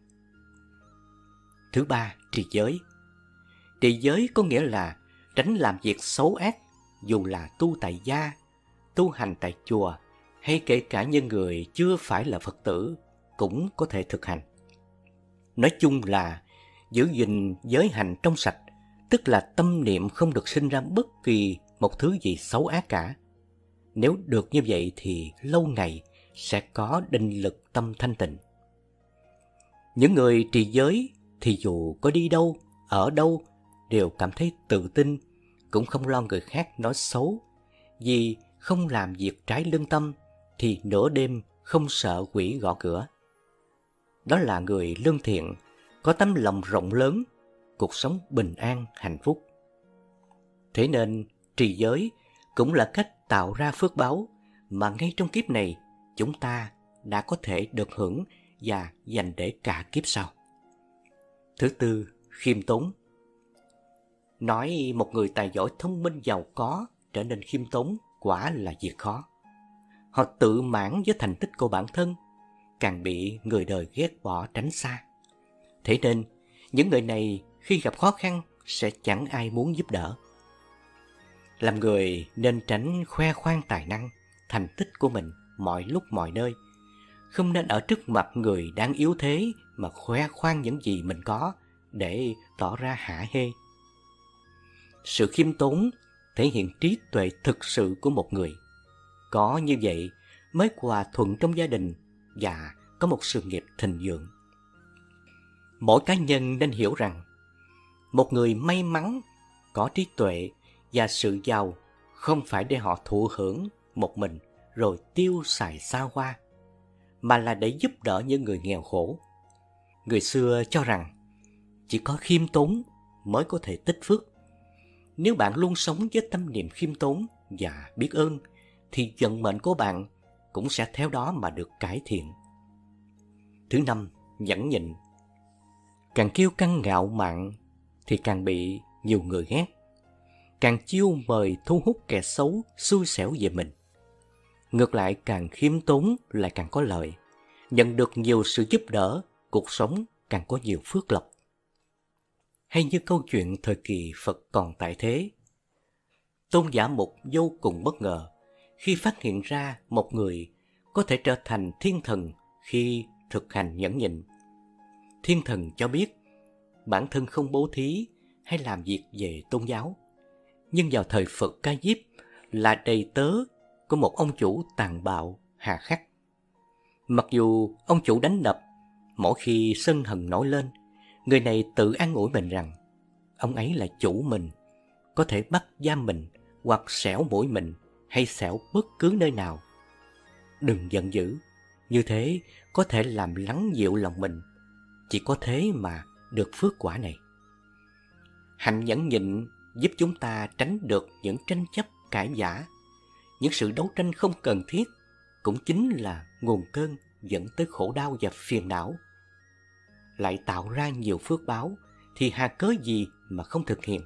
Thứ ba, trì giới. Trì giới có nghĩa là tránh làm việc xấu ác, dù là tu tại gia, tu hành tại chùa, hay kể cả những người chưa phải là Phật tử cũng có thể thực hành. Nói chung là giữ gìn giới hạnh trong sạch, tức là tâm niệm không được sinh ra bất kỳ một thứ gì xấu ác cả. Nếu được như vậy thì lâu ngày sẽ có định lực tâm thanh tịnh. Những người trì giới thì dù có đi đâu, ở đâu đều cảm thấy tự tin, cũng không lo người khác nói xấu. Vì không làm việc trái lương tâm thì nửa đêm không sợ quỷ gõ cửa. Đó là người lương thiện, có tấm lòng rộng lớn, cuộc sống bình an, hạnh phúc. Thế nên trì giới cũng là cách tạo ra phước báo mà ngay trong kiếp này chúng ta đã có thể được hưởng và dành để cả kiếp sau. Thứ tư, khiêm tốn. Nói một người tài giỏi, thông minh, giàu có trở nên khiêm tốn quả là việc khó. Họ tự mãn với thành tích của bản thân, càng bị người đời ghét bỏ tránh xa. Thế nên những người này khi gặp khó khăn sẽ chẳng ai muốn giúp đỡ. Làm người nên tránh khoe khoang tài năng, thành tích của mình mọi lúc mọi nơi. Không nên ở trước mặt người đang yếu thế mà khoe khoang những gì mình có để tỏ ra hả hê. Sự khiêm tốn thể hiện trí tuệ thực sự của một người. Có như vậy mới hòa thuận trong gia đình và có một sự nghiệp thịnh vượng. Mỗi cá nhân nên hiểu rằng một người may mắn, có trí tuệ và sự giàu không phải để họ thụ hưởng một mình rồi tiêu xài xa hoa, mà là để giúp đỡ những người nghèo khổ. Người xưa cho rằng chỉ có khiêm tốn mới có thể tích phước. Nếu bạn luôn sống với tâm niệm khiêm tốn và biết ơn thì vận mệnh của bạn cũng sẽ theo đó mà được cải thiện. Thứ năm, nhẫn nhịn. Càng kiêu căng ngạo mạn thì càng bị nhiều người ghét. Càng chiêu mời thu hút kẻ xấu xui xẻo về mình. Ngược lại, càng khiêm tốn lại càng có lợi. Nhận được nhiều sự giúp đỡ, cuộc sống càng có nhiều phước lộc. Hay như câu chuyện thời kỳ Phật còn tại thế. Tôn giả Mục vô cùng bất ngờ khi phát hiện ra một người có thể trở thành thiên thần khi thực hành nhẫn nhịn. Thiên thần cho biết bản thân không bố thí hay làm việc về tôn giáo, nhưng vào thời Phật Ca Diếp là đầy tớ của một ông chủ tàn bạo, hà khắc. Mặc dù ông chủ đánh đập, mỗi khi sân hận nổi lên, người này tự an ủi mình rằng ông ấy là chủ mình, có thể bắt giam mình hoặc xẻo mũi mình hay xẻo bất cứ nơi nào. Đừng giận dữ, như thế có thể làm lắng dịu lòng mình. Chỉ có thế mà được phước quả này. Hạnh nhẫn nhịn giúp chúng ta tránh được những tranh chấp cãi vã. Những sự đấu tranh không cần thiết cũng chính là nguồn cơn dẫn tới khổ đau và phiền não. Lại tạo ra nhiều phước báo thì hà cớ gì mà không thực hiện.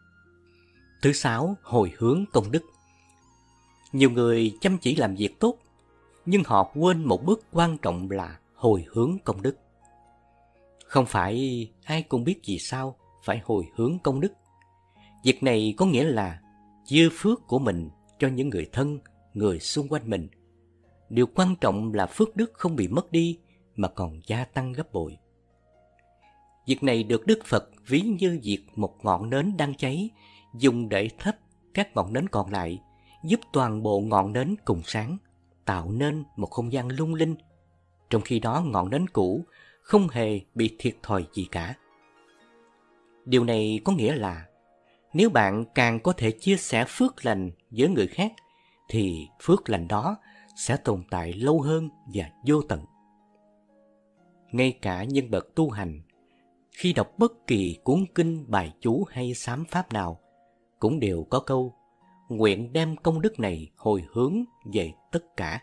Thứ sáu, hồi hướng công đức. Nhiều người chăm chỉ làm việc tốt, nhưng họ quên một bước quan trọng là hồi hướng công đức. Không phải ai cũng biết vì sao phải hồi hướng công đức. Việc này có nghĩa là chia phước của mình cho những người thân, người xung quanh mình. Điều quan trọng là phước đức không bị mất đi mà còn gia tăng gấp bội. Việc này được Đức Phật ví như việc một ngọn nến đang cháy, dùng để thắp các ngọn nến còn lại, giúp toàn bộ ngọn nến cùng sáng, tạo nên một không gian lung linh. Trong khi đó ngọn nến cũ không hề bị thiệt thòi gì cả. Điều này có nghĩa là nếu bạn càng có thể chia sẻ phước lành với người khác thì phước lành đó sẽ tồn tại lâu hơn và vô tận. Ngay cả nhân vật tu hành, khi đọc bất kỳ cuốn kinh, bài chú hay sám pháp nào, cũng đều có câu nguyện đem công đức này hồi hướng về tất cả.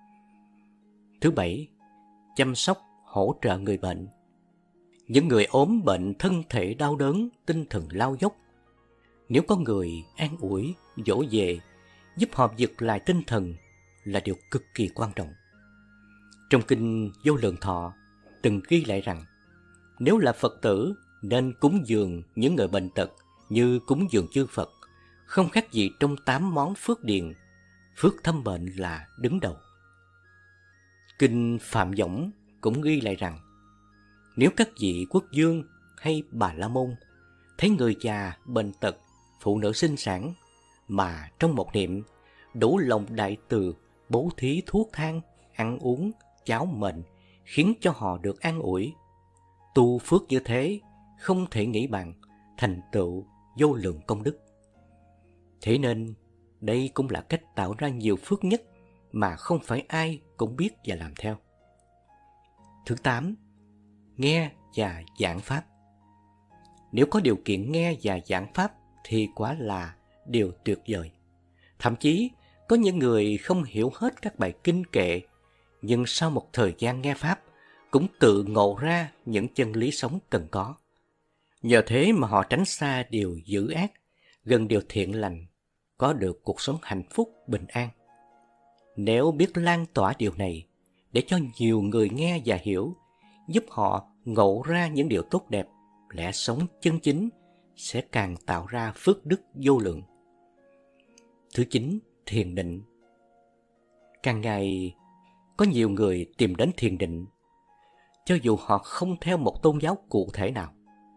Thứ bảy, chăm sóc hỗ trợ người bệnh. Những người ốm bệnh, thân thể đau đớn, tinh thần lao dốc, nếu có người an ủi, dỗ về, giúp họ vực lại tinh thần là điều cực kỳ quan trọng. Trong kinh Vô Lượng Thọ từng ghi lại rằng nếu là Phật tử nên cúng dường những người bệnh tật như cúng dường chư Phật, không khác gì trong 8 món phước điền, phước thăm bệnh là đứng đầu. Kinh Phạm Võng cũng ghi lại rằng nếu các vị quốc vương hay Bà La Môn thấy người già, bệnh tật, phụ nữ sinh sản, mà trong một niệm đủ lòng đại từ bố thí thuốc thang, ăn uống, cháo mệnh, khiến cho họ được an ủi. Tu phước như thế không thể nghĩ bàn, thành tựu vô lượng công đức. Thế nên đây cũng là cách tạo ra nhiều phước nhất mà không phải ai cũng biết và làm theo. Thứ 8. Nghe và giảng pháp. Nếu có điều kiện nghe và giảng pháp thì quả là điều tuyệt vời. Thậm chí có những người không hiểu hết các bài kinh kệ, nhưng sau một thời gian nghe pháp cũng tự ngộ ra những chân lý sống cần có. Nhờ thế mà họ tránh xa điều dữ ác, gần điều thiện lành, có được cuộc sống hạnh phúc bình an. Nếu biết lan tỏa điều này để cho nhiều người nghe và hiểu, giúp họ ngộ ra những điều tốt đẹp, lẽ sống chân chính, sẽ càng tạo ra phước đức vô lượng. Thứ 9. Thiền định. Càng ngày có nhiều người tìm đến thiền định, cho dù họ không theo một tôn giáo cụ thể nào.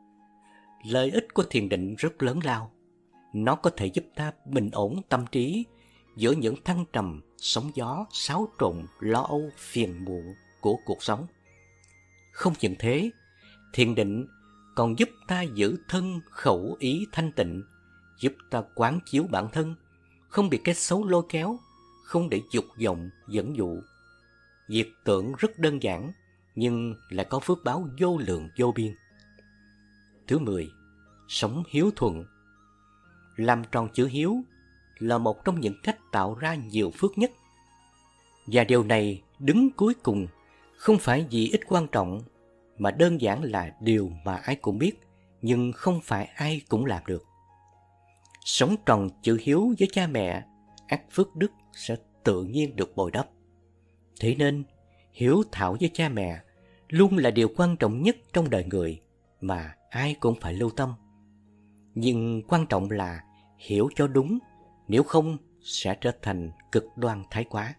Lợi ích của thiền định rất lớn lao. Nó có thể giúp ta bình ổn tâm trí giữa những thăng trầm, sóng gió, xáo trộn, lo âu, phiền muộn của cuộc sống. Không những thế, thiền định còn giúp ta giữ thân khẩu ý thanh tịnh, giúp ta quán chiếu bản thân, không bị cái xấu lôi kéo, không để dục vọng dẫn dụ. Việc tưởng rất đơn giản, nhưng lại có phước báo vô lượng vô biên. Thứ 10. Sống hiếu thuận. Làm tròn chữ hiếu là một trong những cách tạo ra nhiều phước nhất. Và điều này đứng cuối cùng không phải vì ít quan trọng, mà đơn giản là điều mà ai cũng biết, nhưng không phải ai cũng làm được. Sống tròn chữ hiếu với cha mẹ, ắt phước đức sẽ tự nhiên được bồi đắp. Thế nên, hiếu thảo với cha mẹ luôn là điều quan trọng nhất trong đời người mà ai cũng phải lưu tâm. Nhưng quan trọng là hiểu cho đúng, nếu không sẽ trở thành cực đoan thái quá.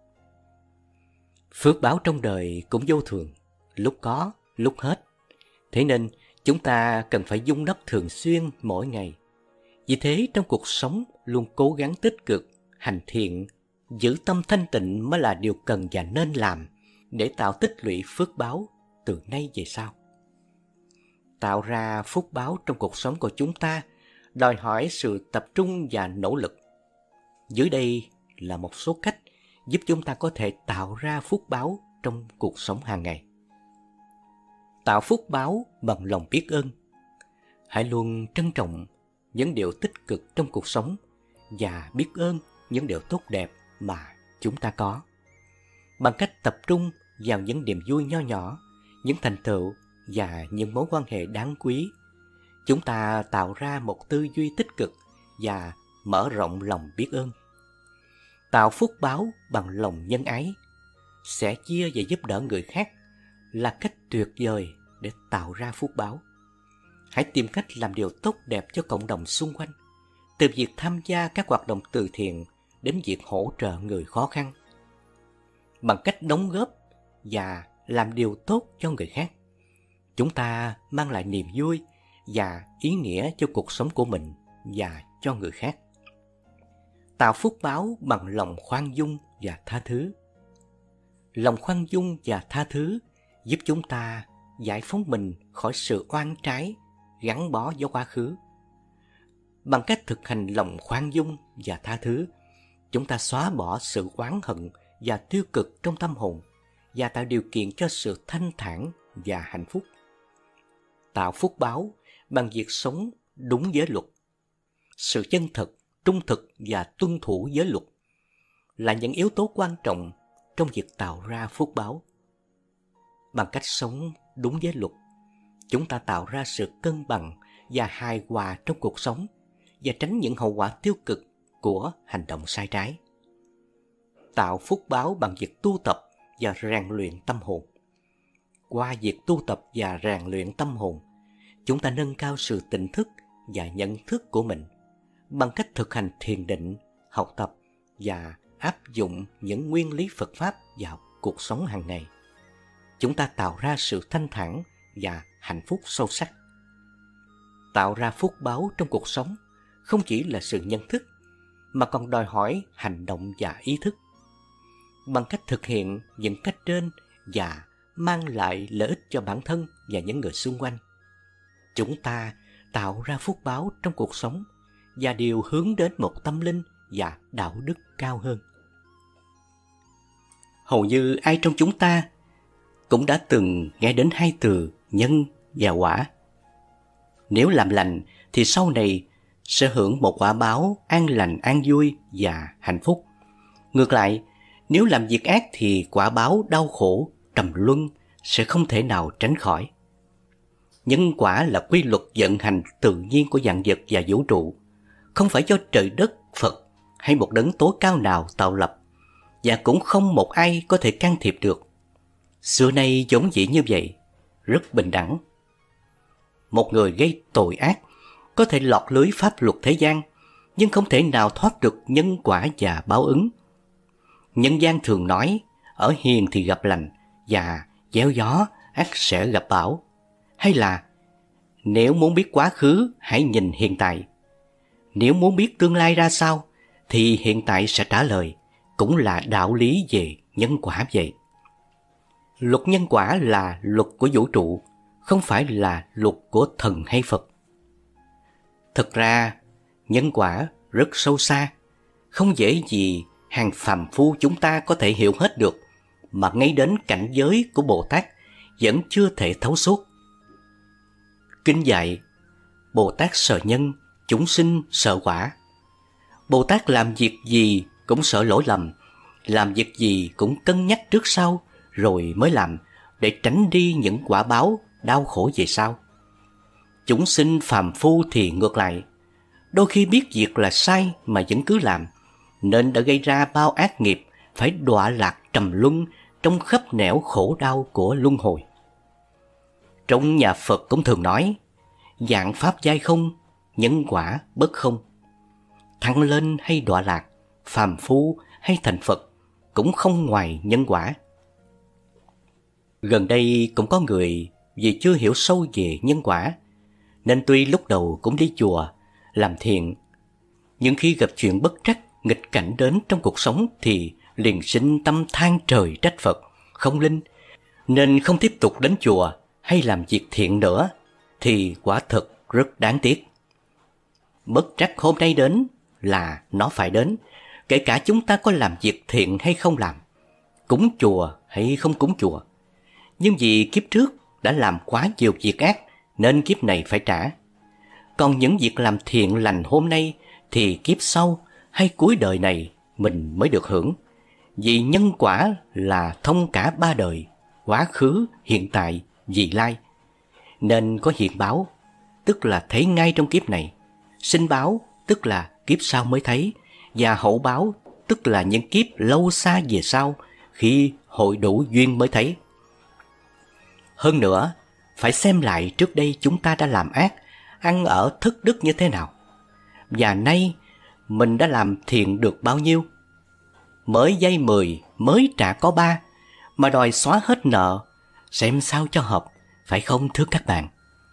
Phước báo trong đời cũng vô thường, lúc có, lúc hết. Thế nên chúng ta cần phải vun đắp thường xuyên mỗi ngày. Vì thế trong cuộc sống luôn cố gắng tích cực, hành thiện, giữ tâm thanh tịnh mới là điều cần và nên làm để tạo tích lũy phước báo từ nay về sau. Tạo ra phước báo trong cuộc sống của chúng ta đòi hỏi sự tập trung và nỗ lực. Dưới đây là một số cách giúp chúng ta có thể tạo ra phước báo trong cuộc sống hàng ngày. Tạo phước báo bằng lòng biết ơn. Hãy luôn trân trọng những điều tích cực trong cuộc sống và biết ơn những điều tốt đẹp mà chúng ta có. Bằng cách tập trung vào những niềm vui nho nhỏ, những thành tựu và những mối quan hệ đáng quý, chúng ta tạo ra một tư duy tích cực và mở rộng lòng biết ơn. Tạo phước báo bằng lòng nhân ái, sẻ chia và giúp đỡ người khác là cách tuyệt vời để tạo ra phước báo. Hãy tìm cách làm điều tốt đẹp cho cộng đồng xung quanh, từ việc tham gia các hoạt động từ thiện đến việc hỗ trợ người khó khăn. Bằng cách đóng góp và làm điều tốt cho người khác, chúng ta mang lại niềm vui và ý nghĩa cho cuộc sống của mình và cho người khác. Tạo phước báo bằng lòng khoan dung và tha thứ. Lòng khoan dung và tha thứ giúp chúng ta giải phóng mình khỏi sự oan trái gắn bó với quá khứ. Bằng cách thực hành lòng khoan dung và tha thứ, chúng ta xóa bỏ sự oán hận và tiêu cực trong tâm hồn và tạo điều kiện cho sự thanh thản và hạnh phúc. Tạo phước báo bằng việc sống đúng giới luật. Sự chân thật, trung thực và tuân thủ giới luật là những yếu tố quan trọng trong việc tạo ra phước báo. Bằng cách sống đúng giới luật, chúng ta tạo ra sự cân bằng và hài hòa trong cuộc sống và tránh những hậu quả tiêu cực của hành động sai trái. Tạo phước báo bằng việc tu tập và rèn luyện tâm hồn. Qua việc tu tập và rèn luyện tâm hồn, chúng ta nâng cao sự tỉnh thức và nhận thức của mình. Bằng cách thực hành thiền định, học tập và áp dụng những nguyên lý Phật Pháp vào cuộc sống hàng ngày, chúng ta tạo ra sự thanh thản và hạnh phúc sâu sắc. tạo ra phúc báo trong cuộc sống không chỉ là sự nhận thức, mà còn đòi hỏi hành động và ý thức. Bằng cách thực hiện những cách trên và mang lại lợi ích cho bản thân và những người xung quanh, chúng ta tạo ra phúc báo trong cuộc sống và đều hướng đến một tâm linh và đạo đức cao hơn. Hầu như ai trong chúng ta cũng đã từng nghe đến hai từ nhân và quả. Nếu làm lành thì sau này sẽ hưởng một quả báo an lành, an vui và hạnh phúc. Ngược lại, nếu làm việc ác thì quả báo đau khổ, trầm luân sẽ không thể nào tránh khỏi. Nhân quả là quy luật vận hành tự nhiên của vạn vật và vũ trụ, không phải do trời đất, Phật hay một đấng tối cao nào tạo lập, và cũng không một ai có thể can thiệp được. Xưa nay giống dĩ như vậy, rất bình đẳng. Một người gây tội ác có thể lọt lưới pháp luật thế gian, nhưng không thể nào thoát được nhân quả và báo ứng. Nhân gian thường nói, ở hiền thì gặp lành, và gieo gió ắt sẽ gặp bão. Hay là, nếu muốn biết quá khứ, hãy nhìn hiện tại. Nếu muốn biết tương lai ra sao, thì hiện tại sẽ trả lời, cũng là đạo lý về nhân quả vậy. Luật nhân quả là luật của vũ trụ, không phải là luật của thần hay Phật. Thực ra, nhân quả rất sâu xa, không dễ gì hàng phàm phu chúng ta có thể hiểu hết được, mà ngay đến cảnh giới của Bồ Tát vẫn chưa thể thấu suốt. Kinh dạy, Bồ Tát sợ nhân, chúng sinh sợ quả. Bồ Tát làm việc gì cũng sợ lỗi lầm, làm việc gì cũng cân nhắc trước sau rồi mới làm, để tránh đi những quả báo đau khổ về sau. Chúng sinh phàm phu thì ngược lại, đôi khi biết việc là sai mà vẫn cứ làm, nên đã gây ra bao ác nghiệp, phải đọa lạc trầm luân trong khắp nẻo khổ đau của luân hồi. Trong nhà Phật cũng thường nói, dạng pháp giai không, nhân quả bất không. Thăng lên hay đọa lạc, phàm phu hay thành Phật cũng không ngoài nhân quả. Gần đây cũng có người vì chưa hiểu sâu về nhân quả, nên tuy lúc đầu cũng đi chùa, làm thiện, nhưng khi gặp chuyện bất trắc, nghịch cảnh đến trong cuộc sống thì liền sinh tâm than trời trách Phật, không linh, nên không tiếp tục đến chùa hay làm việc thiện nữa, thì quả thực rất đáng tiếc. Bất trắc hôm nay đến là nó phải đến, kể cả chúng ta có làm việc thiện hay không làm, cúng chùa hay không cúng chùa. Nhưng vì kiếp trước đã làm quá nhiều việc ác nên kiếp này phải trả. Còn những việc làm thiện lành hôm nay thì kiếp sau hay cuối đời này mình mới được hưởng. Vì nhân quả là thông cả ba đời, quá khứ, hiện tại, vị lai. Nên có hiện báo, tức là thấy ngay trong kiếp này. Sinh báo, tức là kiếp sau mới thấy. Và hậu báo, tức là những kiếp lâu xa về sau, khi hội đủ duyên mới thấy. Hơn nữa, phải xem lại trước đây chúng ta đã làm ác, ăn ở thất đức như thế nào. Và nay, mình đã làm thiện được bao nhiêu? Mới vay 10, mới trả có 3, mà đòi xóa hết nợ, xem sao cho hợp, phải không thưa các bạn?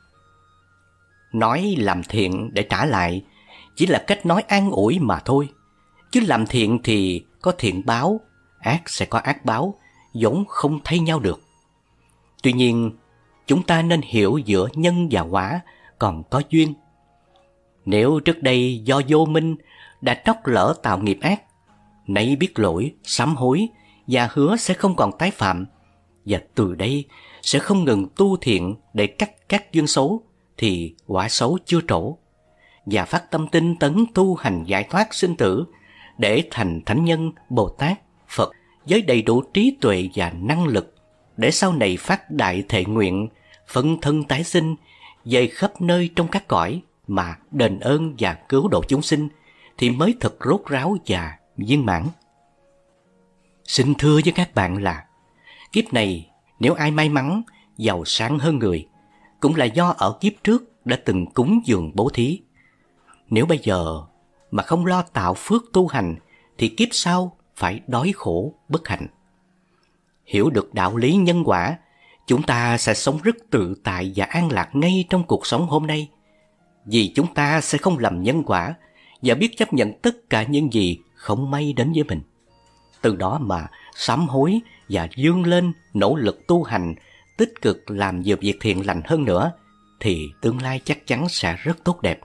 Nói làm thiện để trả lại chỉ là cách nói an ủi mà thôi. Chứ làm thiện thì có thiện báo, ác sẽ có ác báo, vốn không thay nhau được. Tuy nhiên, chúng ta nên hiểu giữa nhân và quả còn có duyên. Nếu trước đây do vô minh đã trót lỡ tạo nghiệp ác, nay biết lỗi, sám hối và hứa sẽ không còn tái phạm, và từ đây sẽ không ngừng tu thiện để cắt các duyên xấu, thì quả xấu chưa trổ, và phát tâm tinh tấn tu hành giải thoát sinh tử để thành thánh nhân, Bồ Tát, Phật với đầy đủ trí tuệ và năng lực, để sau này phát đại thệ nguyện, phân thân tái sinh, về khắp nơi trong các cõi mà đền ơn và cứu độ chúng sinh, thì mới thật rốt ráo và viên mãn. Xin thưa với các bạn là, kiếp này nếu ai may mắn, giàu sang hơn người, cũng là do ở kiếp trước đã từng cúng dường bố thí. Nếu bây giờ mà không lo tạo phước tu hành, thì kiếp sau phải đói khổ bất hạnh. Hiểu được đạo lý nhân quả, chúng ta sẽ sống rất tự tại và an lạc ngay trong cuộc sống hôm nay. vì chúng ta sẽ không làm nhân quả và biết chấp nhận tất cả những gì không may đến với mình. Từ đó mà sám hối và vươn lên nỗ lực tu hành, tích cực làm nhiều việc thiện lành hơn nữa, thì tương lai chắc chắn sẽ rất tốt đẹp.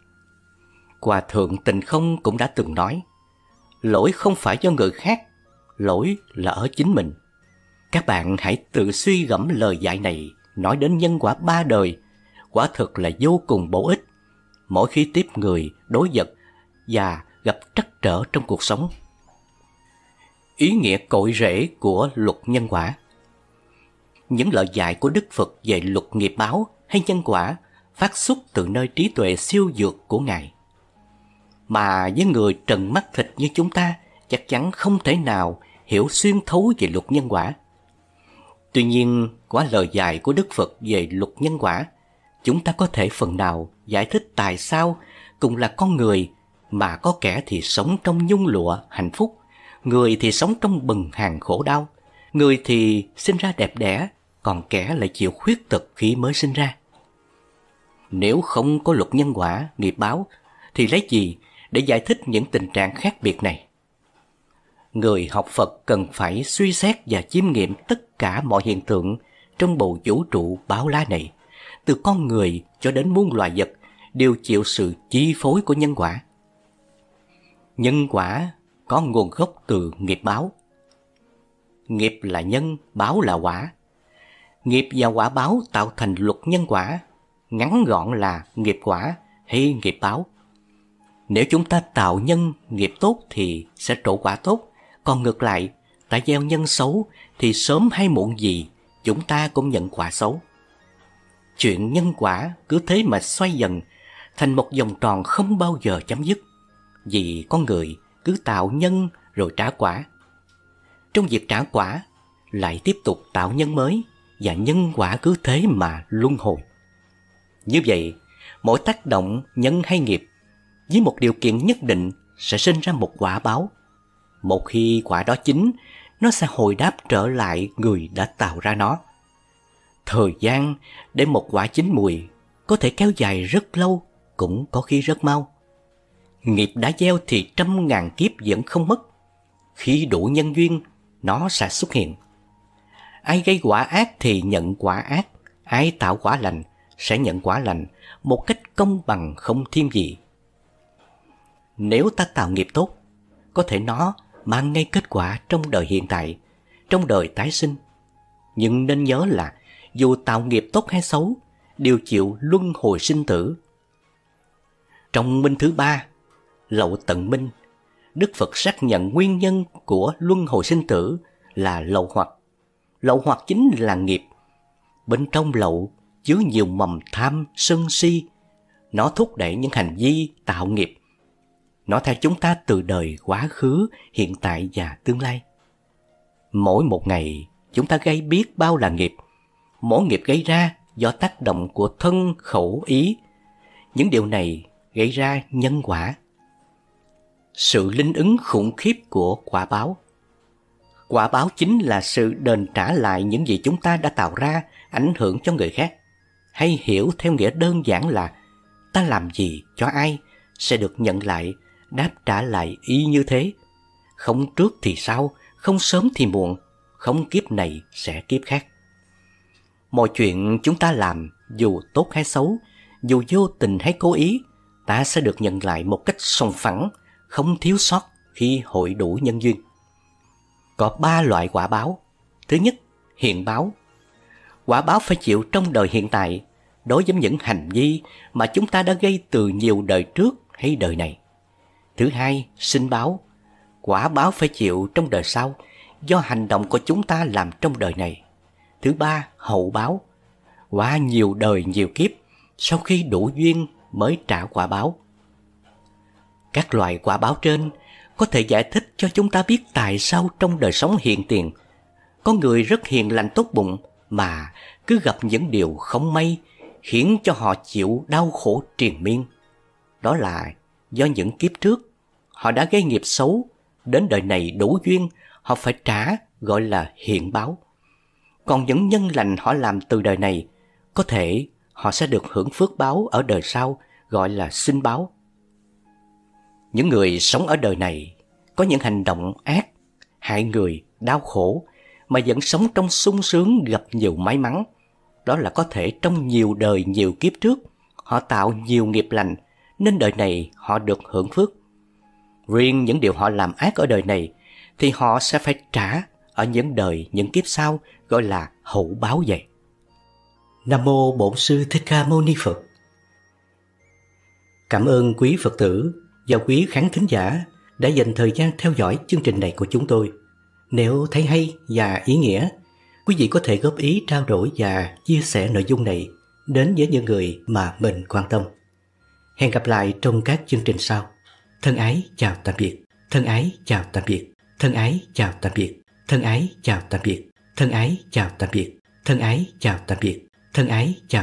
Hòa thượng Tịnh Không cũng đã từng nói, lỗi không phải do người khác, lỗi là ở chính mình. Các bạn hãy tự suy gẫm lời dạy này nói đến nhân quả 3 đời, quả thực là vô cùng bổ ích mỗi khi tiếp người, đối vật và gặp trắc trở trong cuộc sống. Ý nghĩa cội rễ của luật nhân quả. Những lời dạy của Đức Phật về luật nghiệp báo hay nhân quả phát xuất từ nơi trí tuệ siêu vượt của Ngài, mà với người trần mắt thịt như chúng ta chắc chắn không thể nào hiểu xuyên thấu về luật nhân quả. Tuy nhiên, qua lời dạy của Đức Phật về luật nhân quả, chúng ta có thể phần nào giải thích tại sao cùng là con người mà có kẻ thì sống trong nhung lụa hạnh phúc, người thì sống trong bần hàn khổ đau, người thì sinh ra đẹp đẽ, còn kẻ lại chịu khuyết tật khi mới sinh ra. Nếu không có luật nhân quả, nghiệp báo, thì lấy gì để giải thích những tình trạng khác biệt này? Người học Phật cần phải suy xét và chiêm nghiệm tất cả mọi hiện tượng trong bầu vũ trụ bao la này, từ con người cho đến muôn loài vật, đều chịu sự chi phối của nhân quả. Nhân quả có nguồn gốc từ nghiệp báo. Nghiệp là nhân, báo là quả. Nghiệp và quả báo tạo thành luật nhân quả, ngắn gọn là nghiệp quả hay nghiệp báo. Nếu chúng ta tạo nhân nghiệp tốt thì sẽ trổ quả tốt, còn ngược lại, ta gieo nhân xấu thì sớm hay muộn gì chúng ta cũng nhận quả xấu. Chuyện nhân quả cứ thế mà xoay dần thành một vòng tròn không bao giờ chấm dứt, vì con người cứ tạo nhân rồi trả quả. Trong việc trả quả lại tiếp tục tạo nhân mới, và nhân quả cứ thế mà luân hồi. Như vậy, mỗi tác động nhân hay nghiệp với một điều kiện nhất định sẽ sinh ra một quả báo. Một khi quả đó chín, nó sẽ hồi đáp trở lại người đã tạo ra nó. Thời gian để một quả chín mùi có thể kéo dài rất lâu, cũng có khi rất mau. Nghiệp đã gieo thì trăm ngàn kiếp vẫn không mất. Khi đủ nhân duyên, nó sẽ xuất hiện. Ai gây quả ác thì nhận quả ác, ai tạo quả lành sẽ nhận quả lành, một cách công bằng không thêm gì. Nếu ta tạo nghiệp tốt, có thể nó mang ngay kết quả trong đời hiện tại, trong đời tái sinh. Nhưng nên nhớ là dù tạo nghiệp tốt hay xấu, đều chịu luân hồi sinh tử. Trong minh thứ 3, Lậu Tận Minh, Đức Phật xác nhận nguyên nhân của luân hồi sinh tử là lậu hoặc. Lậu hoặc chính là nghiệp. Bên trong lậu chứa nhiều mầm tham, sân si. Nó thúc đẩy những hành vi tạo nghiệp. Nó theo chúng ta từ đời quá khứ, hiện tại và tương lai. Mỗi một ngày, chúng ta gây biết bao là nghiệp. Mỗi nghiệp gây ra do tác động của thân, khẩu, ý. Những điều này gây ra nhân quả. Sự linh ứng khủng khiếp của quả báo. Quả báo chính là sự đền trả lại những gì chúng ta đã tạo ra, ảnh hưởng cho người khác. Hay hiểu theo nghĩa đơn giản là ta làm gì cho ai sẽ được nhận lại, đáp trả lại y như thế. Không trước thì sau, không sớm thì muộn, không kiếp này sẽ kiếp khác. Mọi chuyện chúng ta làm, dù tốt hay xấu, dù vô tình hay cố ý, ta sẽ được nhận lại một cách sòng phẳng, không thiếu sót khi hội đủ nhân duyên. Có 3 loại quả báo. Thứ nhất, hiện báo. Quả báo phải chịu trong đời hiện tại, đối với những hành vi mà chúng ta đã gây từ nhiều đời trước hay đời này. Thứ hai, sinh báo. Quả báo phải chịu trong đời sau, do hành động của chúng ta làm trong đời này. Thứ ba, hậu báo. Qua nhiều đời nhiều kiếp, sau khi đủ duyên mới trả quả báo. Các loại quả báo trên có thể giải thích cho chúng ta biết tại sao trong đời sống hiện tiền, có người rất hiền lành tốt bụng mà cứ gặp những điều không may khiến cho họ chịu đau khổ triền miên. Đó là do những kiếp trước họ đã gây nghiệp xấu, đến đời này đủ duyên họ phải trả, gọi là hiện báo. Còn những nhân lành họ làm từ đời này, có thể họ sẽ được hưởng phước báo ở đời sau, gọi là sinh báo. Những người sống ở đời này có những hành động ác, hại người, đau khổ mà vẫn sống trong sung sướng, gặp nhiều may mắn. Đó là có thể trong nhiều đời nhiều kiếp trước họ tạo nhiều nghiệp lành nên đời này họ được hưởng phước. Riêng những điều họ làm ác ở đời này thì họ sẽ phải trả ở những đời, những kiếp sau, gọi là hậu báo vậy. Nam mô Bổn Sư Thích Ca Mâu Ni Phật. Cảm ơn quý Phật tử và quý khán thính giả đã dành thời gian theo dõi chương trình này của chúng tôi. Nếu thấy hay và ý nghĩa, quý vị có thể góp ý, trao đổi và chia sẻ nội dung này đến với những người mà mình quan tâm. Hẹn gặp lại trong các chương trình sau. Thân ái chào tạm biệt. Thân ái chào tạm biệt. Thân ái chào tạm biệt. Thân ái chào tạm biệt. Thân ái chào tạm biệt. Thân ái chào tạm biệt. Thân ái chào